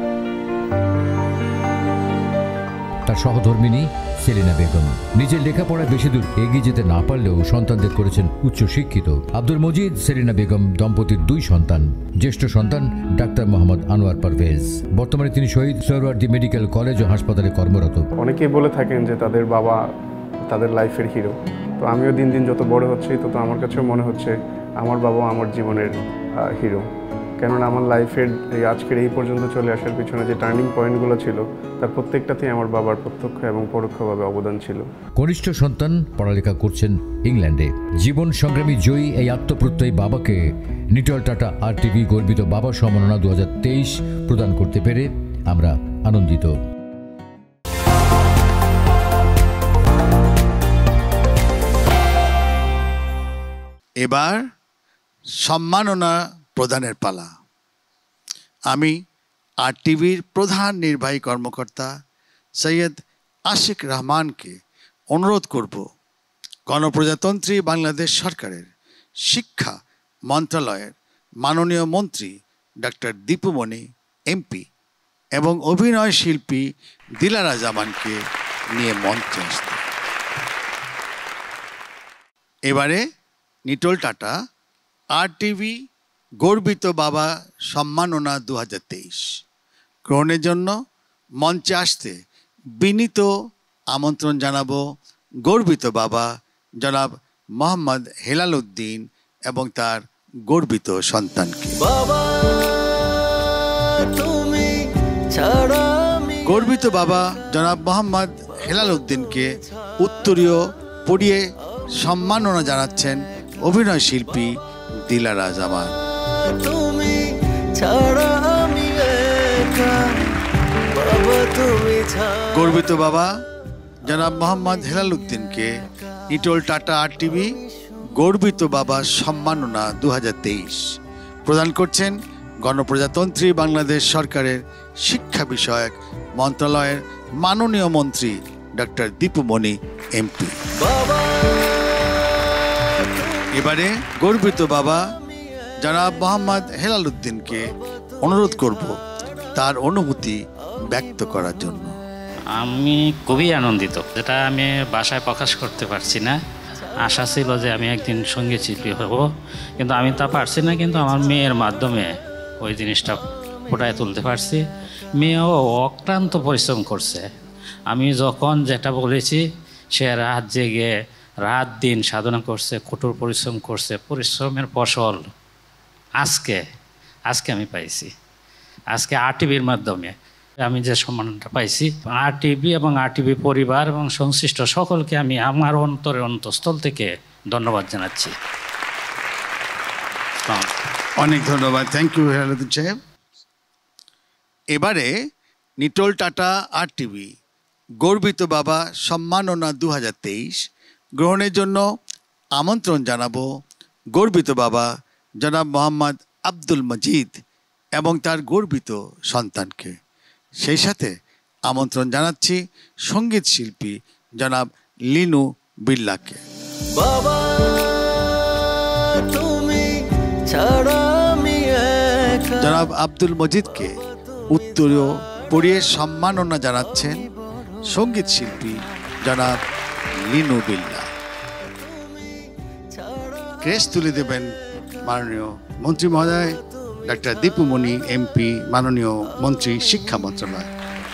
তার সহধর্মিনী সেলিনা বেগম নিজের লেখাপড়ায় বেশি দূর এগিয়ে যেতে না পারলেও সন্তানদের করেছেন উচ্চ শিক্ষিত। আব্দুল মজিদ সেলিনা বেগম দম্পতির 2 সন্তান। জ্যেষ্ঠ সন্তান ডাক্তার মোহাম্মদ আনোয়ার পারভেজ। বর্তমানে তিনি শহীদ সোহরাওয়ার্দী মেডিকেল কলেজ ও হাসপাতালে কর্মরত। অনেকেই বলে থাকেন যে তাদের বাবা তাদের লাইফের হিরো। তো আমিও দিন দিন যত বড় হচ্ছি তত আমার কাছেও মনে হচ্ছে আমার বাবা আমার জীবনের হিরো। কেননা আমার লাইফের আজকের এই পর্যন্ত চলে আসার পিছনে যে টার্নিং পয়েন্টগুলো ছিল তার প্রত্যেকটাতেই আমার বাবার প্রত্যক্ষ এবং পরোক্ষভাবে অবদান ছিল। কনিষ্ঠ সন্তান পড়ালেখা করছেন ইংল্যান্ডে। জীবন সংগ্রামী জয়ী এই আত্মপ্রত্যয়ী বাবাকে নিটল টাটা RTV গর্বিত বাবা সম্মাননা 2023 প্রদান করতে পেরে আমরা আনন্দিত। এবার সম্মাননা প্রদানের পালা। আমি RTVর প্রধান নির্বাহী কর্মকর্তা সৈয়দ আশিক রহমানকে অনুরোধ করব গণপ্রজাতন্ত্রী বাংলাদেশ সরকারের শিক্ষা মন্ত্রণালয়ের মাননীয় মন্ত্রী ডক্টর দীপুমণি MP এবং অভিনয় শিল্পী দিলারা জামানকে নিয়ে মঞ্চে আসতে। এবারে নিটল টাটা RTV গর্বিত বাবা সম্মাননা 2023 গ্রহণের জন্য মঞ্চে আসতে বিনীত আমন্ত্রণ জানাবো গর্বিত বাবা জনাব মোহাম্মদ হেলাল উদ্দিন এবং তার গর্বিত সন্তানকে। গর্বিত বাবা জনাব মোহাম্মদ হেলাল উদ্দিনকে উত্তরীয় পড়িয়ে সম্মাননা জানাচ্ছেন অভিনয় শিল্পী দিলারা জামান। গর্বিত বাবা জনাব মোহাম্মদ হেলাল উদ্দিনকে নিটল টাটা RTV গর্বিত বাবা সম্মাননা 2023 প্রদান করছেন গণপ্রজাতন্ত্রী বাংলাদেশ সরকারের শিক্ষা বিষয়ক মন্ত্রণালয়ের মাননীয় মন্ত্রী ডক্টর দীপুমণি MP। এবারে গর্বিত বাবা জনাব মোহাম্মদ হেলাল উদ্দিনকে অনুরোধ করব তার অনুভূতি ব্যক্ত করার জন্য। আমি খুবই আনন্দিত, যেটা আমি ভাষায় প্রকাশ করতে পারছি না। আশা ছিল যে আমি একদিন সঙ্গীত শিল্পী হব, কিন্তু আমি তা পারছি না। কিন্তু আমার মেয়ের মাধ্যমে ওই জিনিসটা ফুটায় তুলতে পারছি। মেয়েও অক্লান্ত পরিশ্রম করছে। আমি যখন যেটা বলেছি সে রাত জেগে রাত দিন সাধনা করছে, কঠোর পরিশ্রম করছে। পরিশ্রমের ফসল আজকে আমি পাইছি। আজকে RTVর মাধ্যমে আমি যে সম্মানটা পাইছি, RTV এবং RTV পরিবার এবং সংশ্লিষ্ট সকলকে আমি আমার অন্তরের অন্তঃস্থল থেকে ধন্যবাদ জানাচ্ছি। অনেক ধন্যবাদ। থ্যাংক ইউ হেলালুদ্দিন সাহেব। এবারে নিটল টাটা RTV গর্বিত বাবা সম্মাননা 2023 গ্রহণের জন্য আমন্ত্রণ জানাবো গর্বিত বাবা জনাব মোহাম্মদ আব্দুল মজিদ এবং তার গর্বিত সন্তানকে। সেই সাথে আমন্ত্রণ জানাচ্ছি সঙ্গীত শিল্পী জনাব লিনু বিল্লাকে। জনাব আব্দুল মজিদকে উত্তরীয় পড়িয়ে সম্মাননা জানাচ্ছেন সঙ্গীত শিল্পী জনাব লিনু বিল্লা। ক্রেস তুলে দেবেন মাননীয় মন্ত্রী মহোদয় ডক্টর দীপুমণি MP, মাননীয় মন্ত্রী শিক্ষা মন্ত্রণালয়।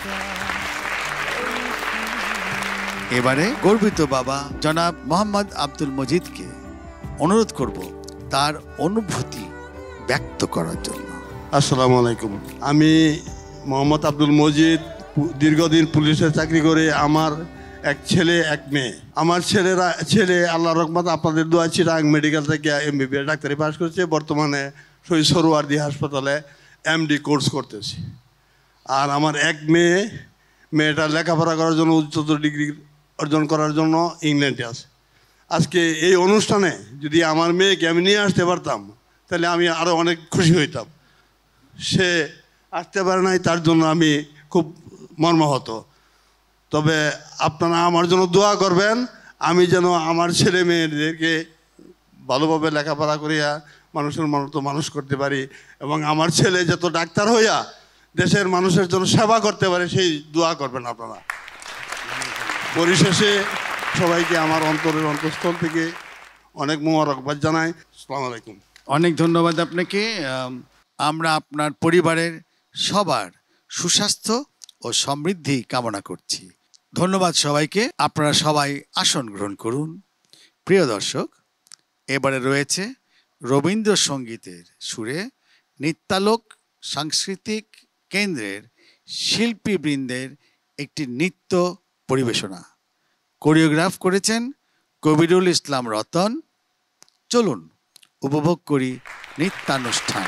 এবারে গর্বিত বাবা জনাব মোহাম্মদ আব্দুল মজিদকে অনুরোধ করব তার অনুভূতি ব্যক্ত করার জন্য। আসসালামু আলাইকুম। আমি মোহাম্মদ আব্দুল মজিদ, দীর্ঘদিন পুলিশের চাকরি করে আমার এক ছেলে এক মেয়ে। আমার ছেলে আল্লাহর রহমত আপনাদের দোয়া চিরাং মেডিকেল থেকে MBBS ডাক্তারি পাস করেছে, বর্তমানে শহীদ সরোয়ার্দী হাসপাতালে MD কোর্স করতেছে। আর আমার এক মেয়েটা লেখাপড়া করার জন্য উচ্চতর ডিগ্রি অর্জন করার জন্য ইংল্যান্ডে আছে। আজকে এই অনুষ্ঠানে যদি আমার মেয়েকে আমি নিয়ে আসতে পারতাম তাহলে আমি আরও অনেক খুশি হইতাম। সে আসতে পারে নাই, তার জন্য আমি খুব মর্মাহত। তবে আপনারা আমার জন্য দোয়া করবেন, আমি যেন আমার ছেলে মেয়েদেরকে ভালোভাবে লেখাপড়া করিয়া মানুষের মতো মানুষ করতে পারি এবং আমার ছেলে যত ডাক্তার হইয়া দেশের মানুষের জন্য সেবা করতে পারে সেই দোয়া করবেন আপনারা। পরিশেষে সবাইকে আমার অন্তরের অন্তঃস্থল থেকে অনেক মোবারকবাদ জানাই। আসসালামু আলাইকুম। অনেক ধন্যবাদ আপনাকে। আমরা আপনার পরিবারের সবার সুস্বাস্থ্য ও সমৃদ্ধি কামনা করছি। ধন্যবাদ সবাইকে। আপনারা সবাই আসন গ্রহণ করুন। প্রিয় দর্শক, এবারে রয়েছে রবীন্দ্রসঙ্গীতের সুরে নৃত্যালোক সাংস্কৃতিক কেন্দ্রের শিল্পীবৃন্দের একটি নৃত্য পরিবেশনা। কোরিওগ্রাফ করেছেন কবিরুল ইসলাম রতন। চলুন উপভোগ করি নৃত্যানুষ্ঠান।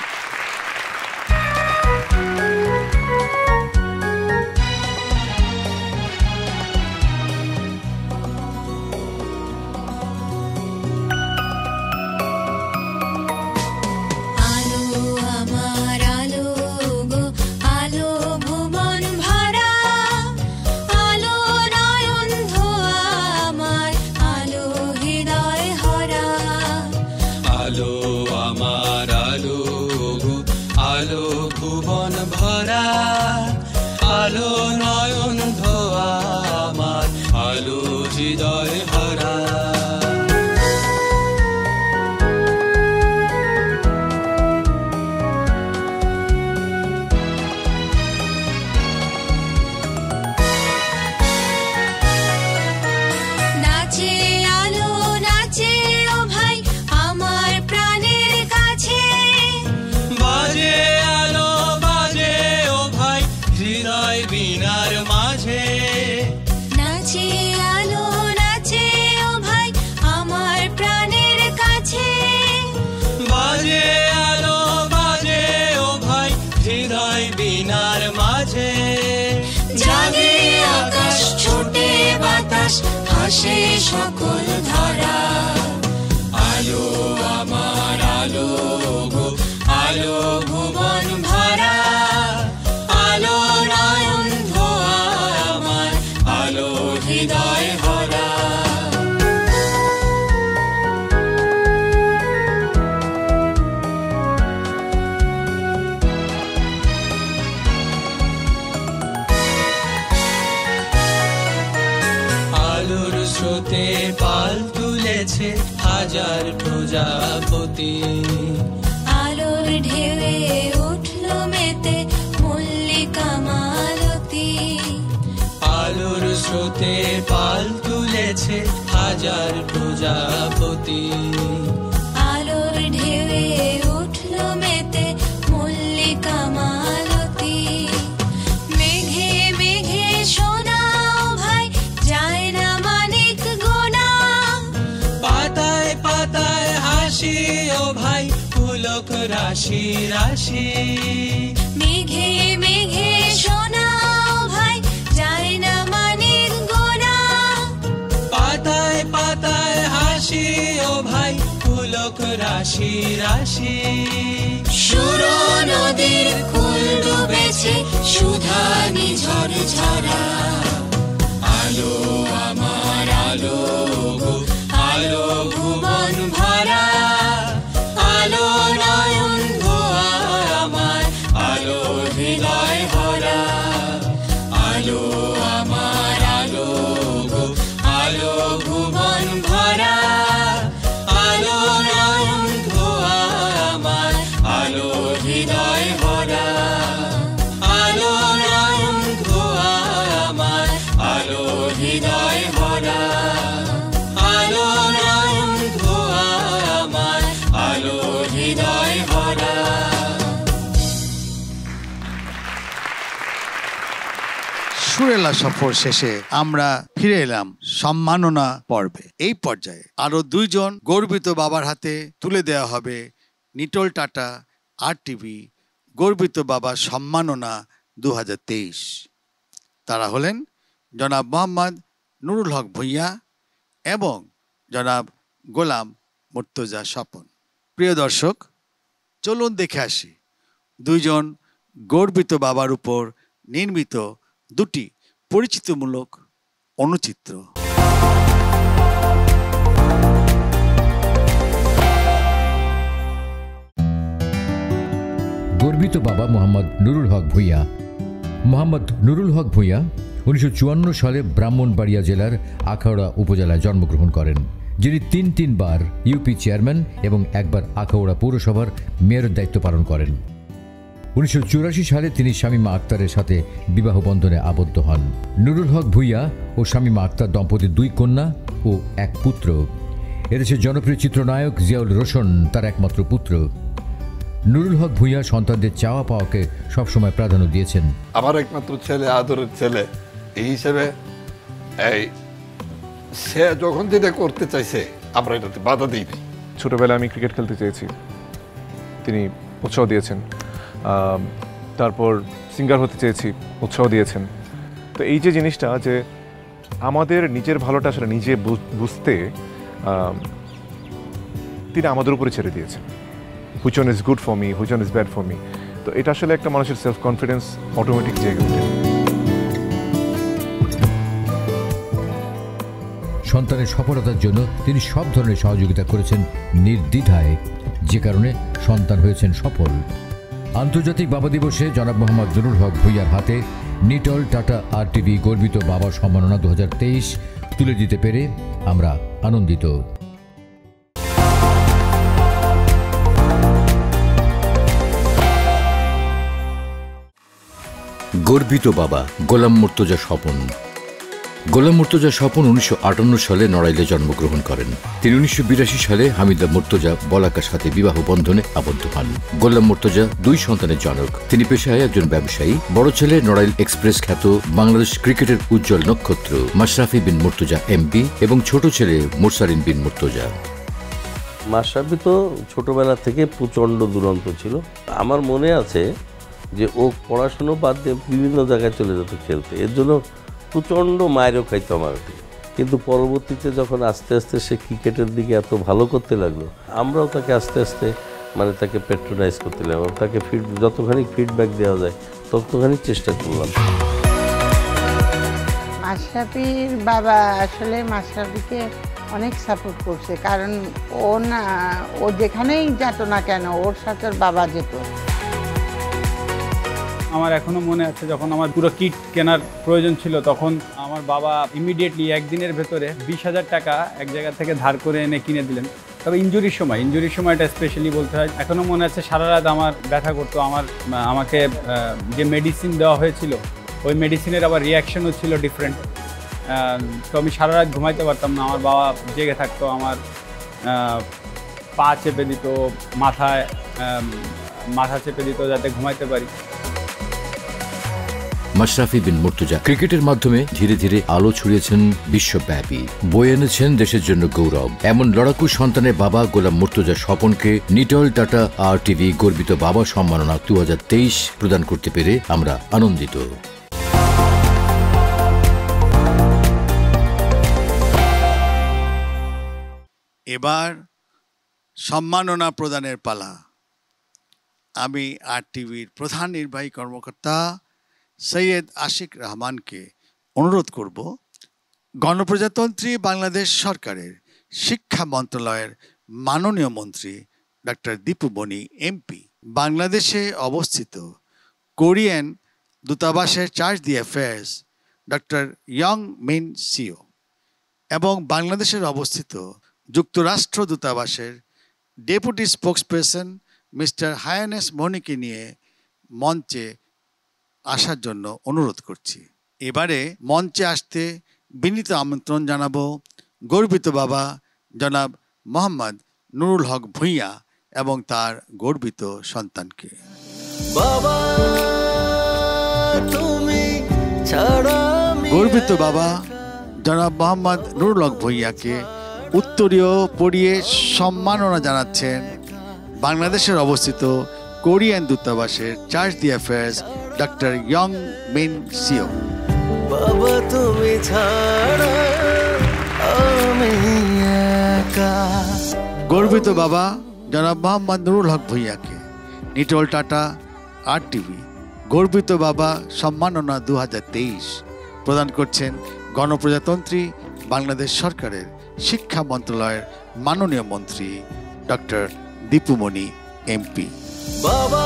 আলো নয়ন ধোয়া আমার, আলো হৃদয় ভরা। নাচে আলো নাচে ও ভাই আমার প্রাণের কাছে, বাজে আলো বাজে ও ভাই হৃদয় বীণার মাঝে। নাচে আলো নাচে ও ভাই আমার প্রাণের কাছে, বাজে আলো বাজে ও ভাই হৃদয় বীণার মাঝে। জাগে আকাশ ছোটে বাতাস হাসে সকল ধরা। আলো আমার আলো গো, আলো ভুবন ভরা। আলো নয়ন ধোয়া আমার, আলো হৃদয় ভরা। আলোর স্রোতে পাল তুলেছে হাজার প্রজাপতি, আলোর ঢেউয়ে উঠল মেতে মল্লিকা মালতী। আলোর স্রোতে পাল তুলেছে হাজার প্রজাপতি, আলোর ঢেউয়ে উঠল মেতে মল্লিকা মালতী। মেঘে মেঘে সোনা ও ভাই যায় না মানিক গোনা, পাতায় পাতায় হাসি ও ভাই পুলক রাশি রাশি। মেঘে মেঘে সোনা ও ভাই যায় না মানিক গোনা, পাতায় পাতায় হাসি ও ভাই পুলক রাশি রাশি। সুর নদীর কুল ডুবেছে সুধা নিঝর ঝরা। আলো আমার আলো গো, আলো ভুবন ভরা। আলো নয়ন ধোয়া আমার, আলো হৃদয় ভরা। আলো আমার আলো গো, আলো ভুবন ভরা। আলো নয়ন ধোয়া আমার, আলো হৃদয় ভরা। আলো নয়ন ধোয়া আমার, আলো হৃদয় ভরা। আলো নয়ন বাংলা সফর শেষে আমরা ফিরে এলাম সম্মাননা পর্বে। এই পর্যায়ে আরো 2 জন গর্বিত বাবার হাতে তুলে দেওয়া হবে নিটোল টাটা RTV গর্বিত বাবা সম্মাননা 2023। তারা হলেন জনাব মোহাম্মদ নুরুল হক ভূঁইয়া এবং জনাব গোলাম মুর্তজা স্বপন। প্রিয় দর্শক, চলুন দেখে আসি 2 জন গর্বিত বাবার উপর নির্মিত 2টি পরিচিতিমূলক অনুচিত্র। গর্বিত বাবা মোহাম্মদ নুরুল হক ভূঁইয়া। মোহাম্মদ নুরুল হক ভূঁইয়া 1954 সালে ব্রাহ্মণবাড়িয়া জেলার আখাউড়া উপজেলায় জন্মগ্রহণ করেন, যিনি 3 বার ইউপি চেয়ারম্যান এবং 1 বার আখাউড়া পৌরসভার মেয়রের দায়িত্ব পালন করেন। 1984 সালে তিনি শামীমা আক্তারের সাথে বিবাহ বন্ধনে আবদ্ধ হন। নুরুল হক ভূঁইয়া ও শামীমা আক্তার দম্পতির 2 কন্যা ও 1 পুত্র। এদেশের জনপ্রিয় চিত্রনায়ক জিয়াউল রোশন তার একমাত্র পুত্র। নুরুল হক ভূঁইয়া সন্তানদের চাওয়া পাওয়াকে সবসময় প্রাধান্য দিয়েছেন। আমার একমাত্র ছেলে, আদরের ছেলে, এই হিসেবে সে যখন যেটা করতে চাইছে আমরা এটাতে বাধা দিই নাই। ছোটবেলায় আমি ক্রিকেট খেলতে চেয়েছি, তিনি উৎসাহ দিয়েছেন। তারপর সিঙ্গার হতে চেয়েছি, উৎসাহ দিয়েছেন। তো এই যে জিনিসটা যে আমাদের নিজের ভালোটা আসলে নিজে বুঝতে তিনি আমাদের উপরে ছেড়ে দিয়েছেন। which one is good for me, which one is bad for me. তো এটা আসলে একটা মানুষের সেলফ কনফিডেন্স অটোমেটিক জেগে ওঠে। সন্তানের সফলতার জন্য তিনি সব ধরনের সহযোগিতা করেছেন নির্দ্বিধায়, যে কারণে সন্তান হয়েছেন সফল। আন্তর্জাতিক বাবা দিবসে জনাব মোহাম্মদ নুরুল হক ভূঁইয়ার হাতে নিটোল টাটা RTV গর্বিত বাবা সম্মাননা 2023 তুলে দিতে পেরে আমরা আনন্দিত। গর্বিত বাবা গোলাম মুর্তজা স্বপন। গোলাম মুর্তজা স্বপন 1958 সালে নড়াইলে জন্মগ্রহণ করেন। তিনি 1982 সালে হামিদা মুর্তজা বলাকার সাথে বিবাহ বন্ধনে আবদ্ধ হন। গোলাম মুর্তজা 2 সন্তানের জনক। তিনি পেশায় একজন ব্যবসায়ী। বড় ছেলে নড়াইল এক্সপ্রেস খ্যাত বাংলাদেশ ক্রিকেটের উজ্জ্বল নক্ষত্র মাশরাফি বিন মুর্তজা MP এবং ছোট ছেলে মুরসালিন বিন মুর্তজা। মাশরাফি তো ছোটবেলা থেকে প্রচণ্ড দুরন্ত ছিল। আমার মনে আছে যে ও পড়াশুনো বাদ দিয়ে বিভিন্ন জায়গায় চলে যেত খেলতে, এর জন্য প্রচণ্ড মায়েরও খাইতো আমার। কিন্তু পরবর্তীতে যখন আস্তে আস্তে সে ক্রিকেটের দিকে এত ভালো করতে লাগলো, আমরাও তাকে আস্তে আস্তে তাকে প্যাট্রোনাইজ করতে লাগলাম, তাকে যতখানি ফিডব্যাক দেওয়া যায় ততখানি চেষ্টা করলাম। মাশরাফির বাবা আসলে মাশরাফিকে অনেক সাপোর্ট করছে, কারণ ও যেখানেই যেত না কেন ওর সাথে ওর বাবা যেত। আমার এখনও মনে আছে যখন আমার পুরো কিট কেনার প্রয়োজন ছিল, তখন আমার বাবা ইমিডিয়েটলি একদিনের ভেতরে 20,000 টাকা এক জায়গা থেকে ধার করে এনে কিনে দিলেন। তবে ইনজুরির সময়টা স্পেশালি বলতে হয়, এখনও মনে আছে সারা রাত আমার ব্যথা করতো। আমাকে যে মেডিসিন দেওয়া হয়েছিল ওই মেডিসিনের আবার রিয়াকশনও ছিল ডিফারেন্ট। তো আমি সারা রাত ঘুমাইতে পারতাম না। আমার বাবা জেগে থাকতো, আমার পা চেপে দিত, মাথা চেপে দিত যাতে ঘুমাইতে পারি। মাশরাফি বিন মুর্তজা ক্রিকেটের মাধ্যমে ধীরে ধীরে আলো ছড়িয়েছেন বিশ্বব্যাপী, বয়ে এনেছেন দেশের জন্য গৌরব। এমন লড়াকু সন্তানের বাবা গোলাম মুর্তজা স্বপনকে নিটোল টাটা RTV গর্বিত বাবা সম্মাননা 2023 প্রদান করতে পেরে আমরা আনন্দিত। এবার সম্মাননা প্রদানের পালা। আমি RTVর প্রধান নির্বাহী কর্মকর্তা সৈয়দ আশিক রহমানকে অনুরোধ করব, গণপ্রজাতন্ত্রী বাংলাদেশ সরকারের শিক্ষা মন্ত্রণালয়ের মাননীয় মন্ত্রী ডক্টর দীপু বনি MP, বাংলাদেশে অবস্থিত কোরিয়ান দূতাবাসের charge d' affaires doctor Young Min Seo এবং বাংলাদেশের অবস্থিত যুক্তরাষ্ট্র দূতাবাসের ডেপুটি স্পোক্সপারসন মিস্টার হায়ানেস মনিকে নিয়ে মঞ্চে আসার জন্য অনুরোধ করছি। এবারে মঞ্চে আসতে বিনীত আমন্ত্রণ জানাবো গর্বিত বাবা জনাব মোহাম্মদ নুরুল হক ভূঁইয়া এবং তার গর্বিত সন্তানকে। বাবা তুমি ছাড়া গর্বিত বাবা জনাব মোহাম্মদ নুরুল হক ভূঁইয়াকে উত্তরীয় পড়িয়ে সম্মাননা জানাচ্ছেন বাংলাদেশের অবস্থিত কোরিয়ান দূতাবাসের charge d' affaires doctor Young Min Seo. বাবা তুমি ছাড়া আমি একা। গর্বিত বাবা জনাব মোহাম্মদ নুরুল হক ভূঁইয়াকে নিটোল টাটা RTV গর্বিত বাবা সম্মাননা 2023 প্রদান করছেন গণপ্রজাতন্ত্রী বাংলাদেশ সরকারের শিক্ষা মন্ত্রণালয়ের মাননীয় মন্ত্রী ডক্টর দীপুমণি MP। বাবা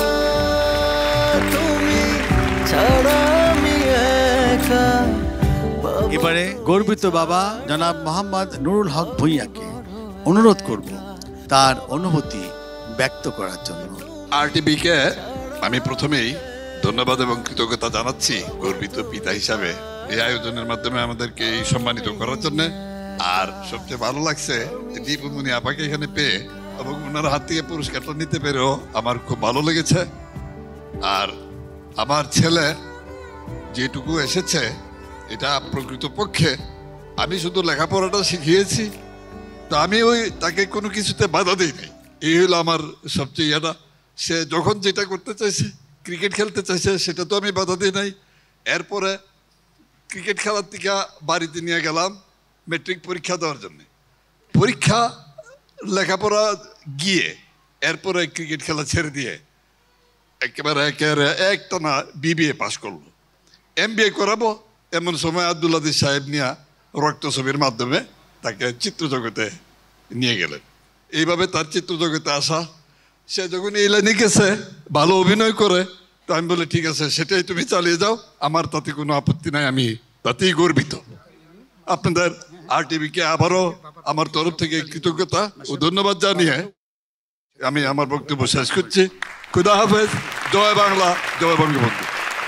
তুমি ছাড়া আমি একা। এবারে গর্বিত বাবা জনাব মোহাম্মদ নুরুল হক ভূঁইয়াকে অনুরোধ করব তার অনুভূতি ব্যক্ত করার জন্য। RTVকে আমি প্রথমেই ধন্যবাদ এবং কৃতজ্ঞতা জানাচ্ছি গর্বিত পিতা হিসাবে এই আয়োজনের মাধ্যমে আমাদেরকে এই সম্মানিত করার জন্য। আর সবচেয়ে ভালো লাগছে দীপুমণি আপাকে এখানে পেয়ে এবং ওনার হাত থেকে পুরস্কারটা নিতে পেরেও আমার খুব ভালো লেগেছে। আর আমার ছেলে যেটুকু এসেছে এটা প্রকৃতপক্ষে আমি শুধু লেখাপড়াটা শিখিয়েছি, তো আমি তাকে কোনো কিছুতে বাধা দিই নাই। এই হলো আমার সবচেয়ে ইয়েটা। সে যখন যেটা করতে চাইছে, ক্রিকেট খেলতে চাইছে, সেটা তো আমি বাধা দিই নাই। এরপরে ক্রিকেট খেলার থেকে বাড়িতে নিয়ে গেলাম ম্যাট্রিক পরীক্ষা দেওয়ার জন্য। পরীক্ষা লেখাপড়া গিয়ে এরপরে ক্রিকেট খেলা ছেড়ে দিয়ে একেবারে একটানা BBA পাস করলো। MBA করাবো এমন সময় আব্দুল আদিজ সাহেব নিয়ে রক্ত ছবির মাধ্যমে তাকে চিত্রজগতে নিয়ে গেলেন। এইভাবে তার চিত্রজগতে আসা, সে যখন এই লাইনে গেছে ভালো অভিনয় করে, তো আমি বলি ঠিক আছে সেটাই তুমি চালিয়ে যাও, আমার তাতে কোনো আপত্তি নাই, আমি তাতেই গর্বিত। আপনাদের RTVকে আবারও আমার তরফ থেকে কৃতজ্ঞতা ও ধন্যবাদ জানিয়ে আমি আমার বক্তব্য শেষ করছি। খুদা হাফেজ। জয় বাংলা, জয় বঙ্গবন্ধু।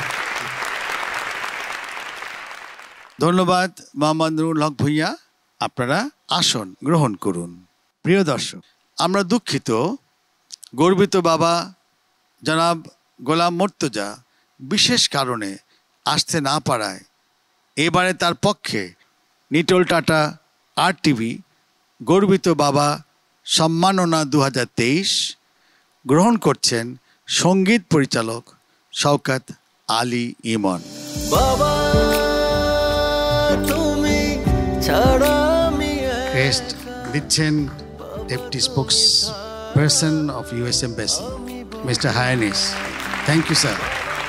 ধন্যবাদ মোহাম্মদ নুরুল হক ভূঁইয়া। আপনারা আসন গ্রহণ করুন। প্রিয় দর্শক, আমরা দুঃখিত গর্বিত বাবা জনাব গোলাম মুর্তজা বিশেষ কারণে আসতে না পারায় এবারে তার পক্ষে নিটোল টাটা RTV গর্বিত বাবা সম্মাননা 2023 গ্রহণ করছেন সঙ্গীত পরিচালক শওকত আলী ইমন। বাবা তুমি ছাড়া আমি ক্রেস্ট দিচ্ছেন deputy spokesperson of US Embassy mister Hyannis. Thank you sir.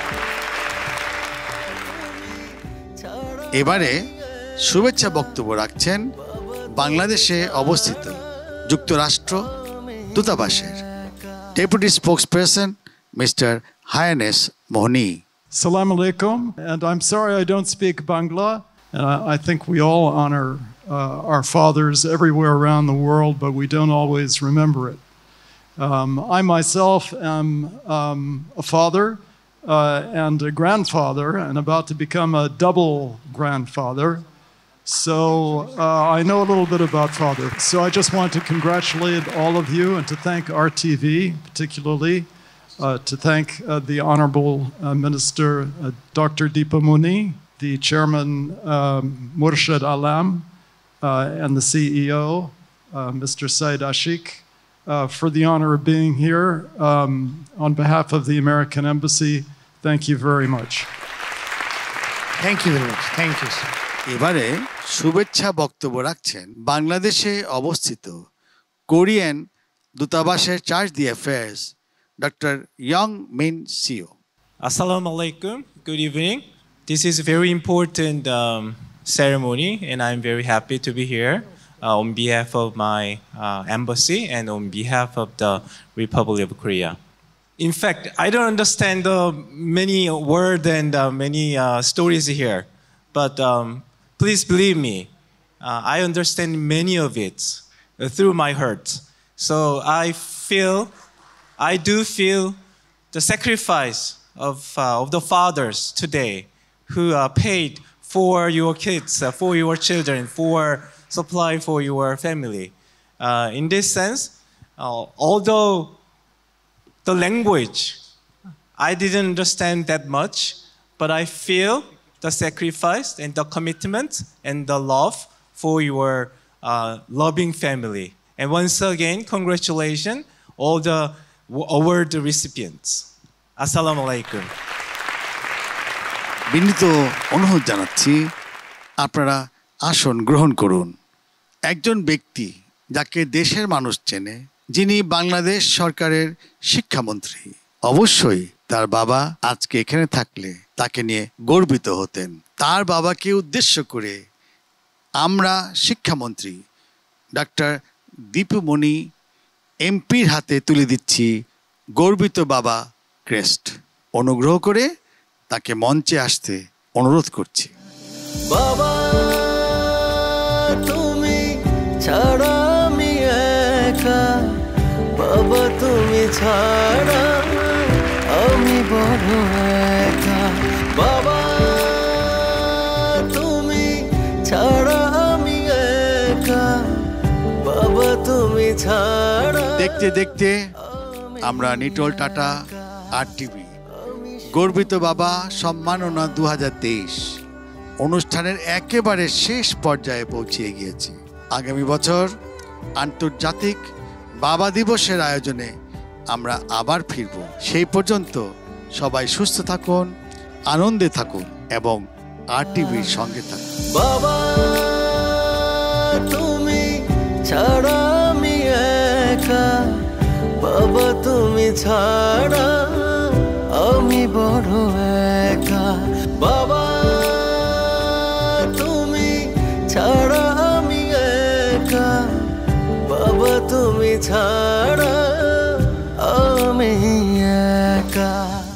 এবারে শুভেচ্ছা বক্তব্য রাখছেন বাংলাদেশে অবস্থিত যুক্তরাষ্ট্র দূতাবাসের deputy spokesperson mister Hyannis মোহনী। Assalamu alaikum, and I'm sorry I don't speak Bangla. I think we all honor our fathers everywhere around the world, but we don't always remember it. I myself am a father and a grandfather, and about to become a double grandfather. So I know a little bit about father. So I just want to congratulate all of you and to thank RTV particularly. To thank the Honorable Minister Dr. Dipamuni, the Chairman Murshid Alam, and the CEO, Mr. Said Ashik, for the honor of being here. On behalf of the American Embassy, thank you very much. Thank you very much. Thank you, sir. এবারে শুভেচ্ছা বক্তব্য রাখছেন বাংলাদেশে অবস্থিত Korean দূতাবাসের charge d' affaires Dr. Young Min Seo. Assalamu alaikum. Good evening. This is a very important ceremony, and I'm very happy to be here on behalf of my embassy and on behalf of the Republic of Korea. In fact, I don't understand many words and many stories here, but please believe me, I understand many of it through my heart. So I do feel the sacrifice of the fathers today who paid for your kids, for your children, for supply for your family. In this sense, although the language I didn't understand that much, but I feel the sacrifice and the commitment and the love for your loving family. And once again, congratulations all the award recipients. Assalamu alaikum. বিনীত অনুরোধ জানাচ্ছি আপনারা আসন গ্রহণ করুন। একজন ব্যক্তি যাকে দেশের মানুষ চেনে, যিনি বাংলাদেশ সরকারের শিক্ষামন্ত্রী, অবশ্যই তার বাবা আজকে এখানে থাকলে তাকে নিয়ে গর্বিত হতেন। তার বাবাকে উদ্দেশ্য করে আমরা শিক্ষামন্ত্রী ডাক্তার দীপুমণি এমপির হাতে তুলে দিচ্ছি গর্বিত বাবা ক্রেস্ট। অনুগ্রহ করে তাকে মঞ্চে আসতে অনুরোধ করছি। বাবা তুমি ছাড়া আমি একা, বাবা তুমি ছাড়া আমি বড় একা, বাবা তুমি ছাড়া আমি একা, বাবা তুমি ছাড়া। দেখতে দেখতে আমরা নিটোল টাটা RTV গর্বিত বাবা সম্মাননা 2023 অনুষ্ঠানের একেবারে শেষ পর্যায়ে পৌঁছে গিয়েছি। আগামী বছর আন্তর্জাতিক বাবা দিবসের আয়োজনে আমরা আবার ফিরব। সেই পর্যন্ত সবাই সুস্থ থাকুন, আনন্দে থাকুন এবং RTVর সঙ্গে থাকুন। বাবা তুমি ছাড়া আমি একা, বাবা তুমি ছাড়া আমি বড় একা, বাবা তুমি ছাড়া আমি একা, বাবা তুমি ছাড়া আমি একা।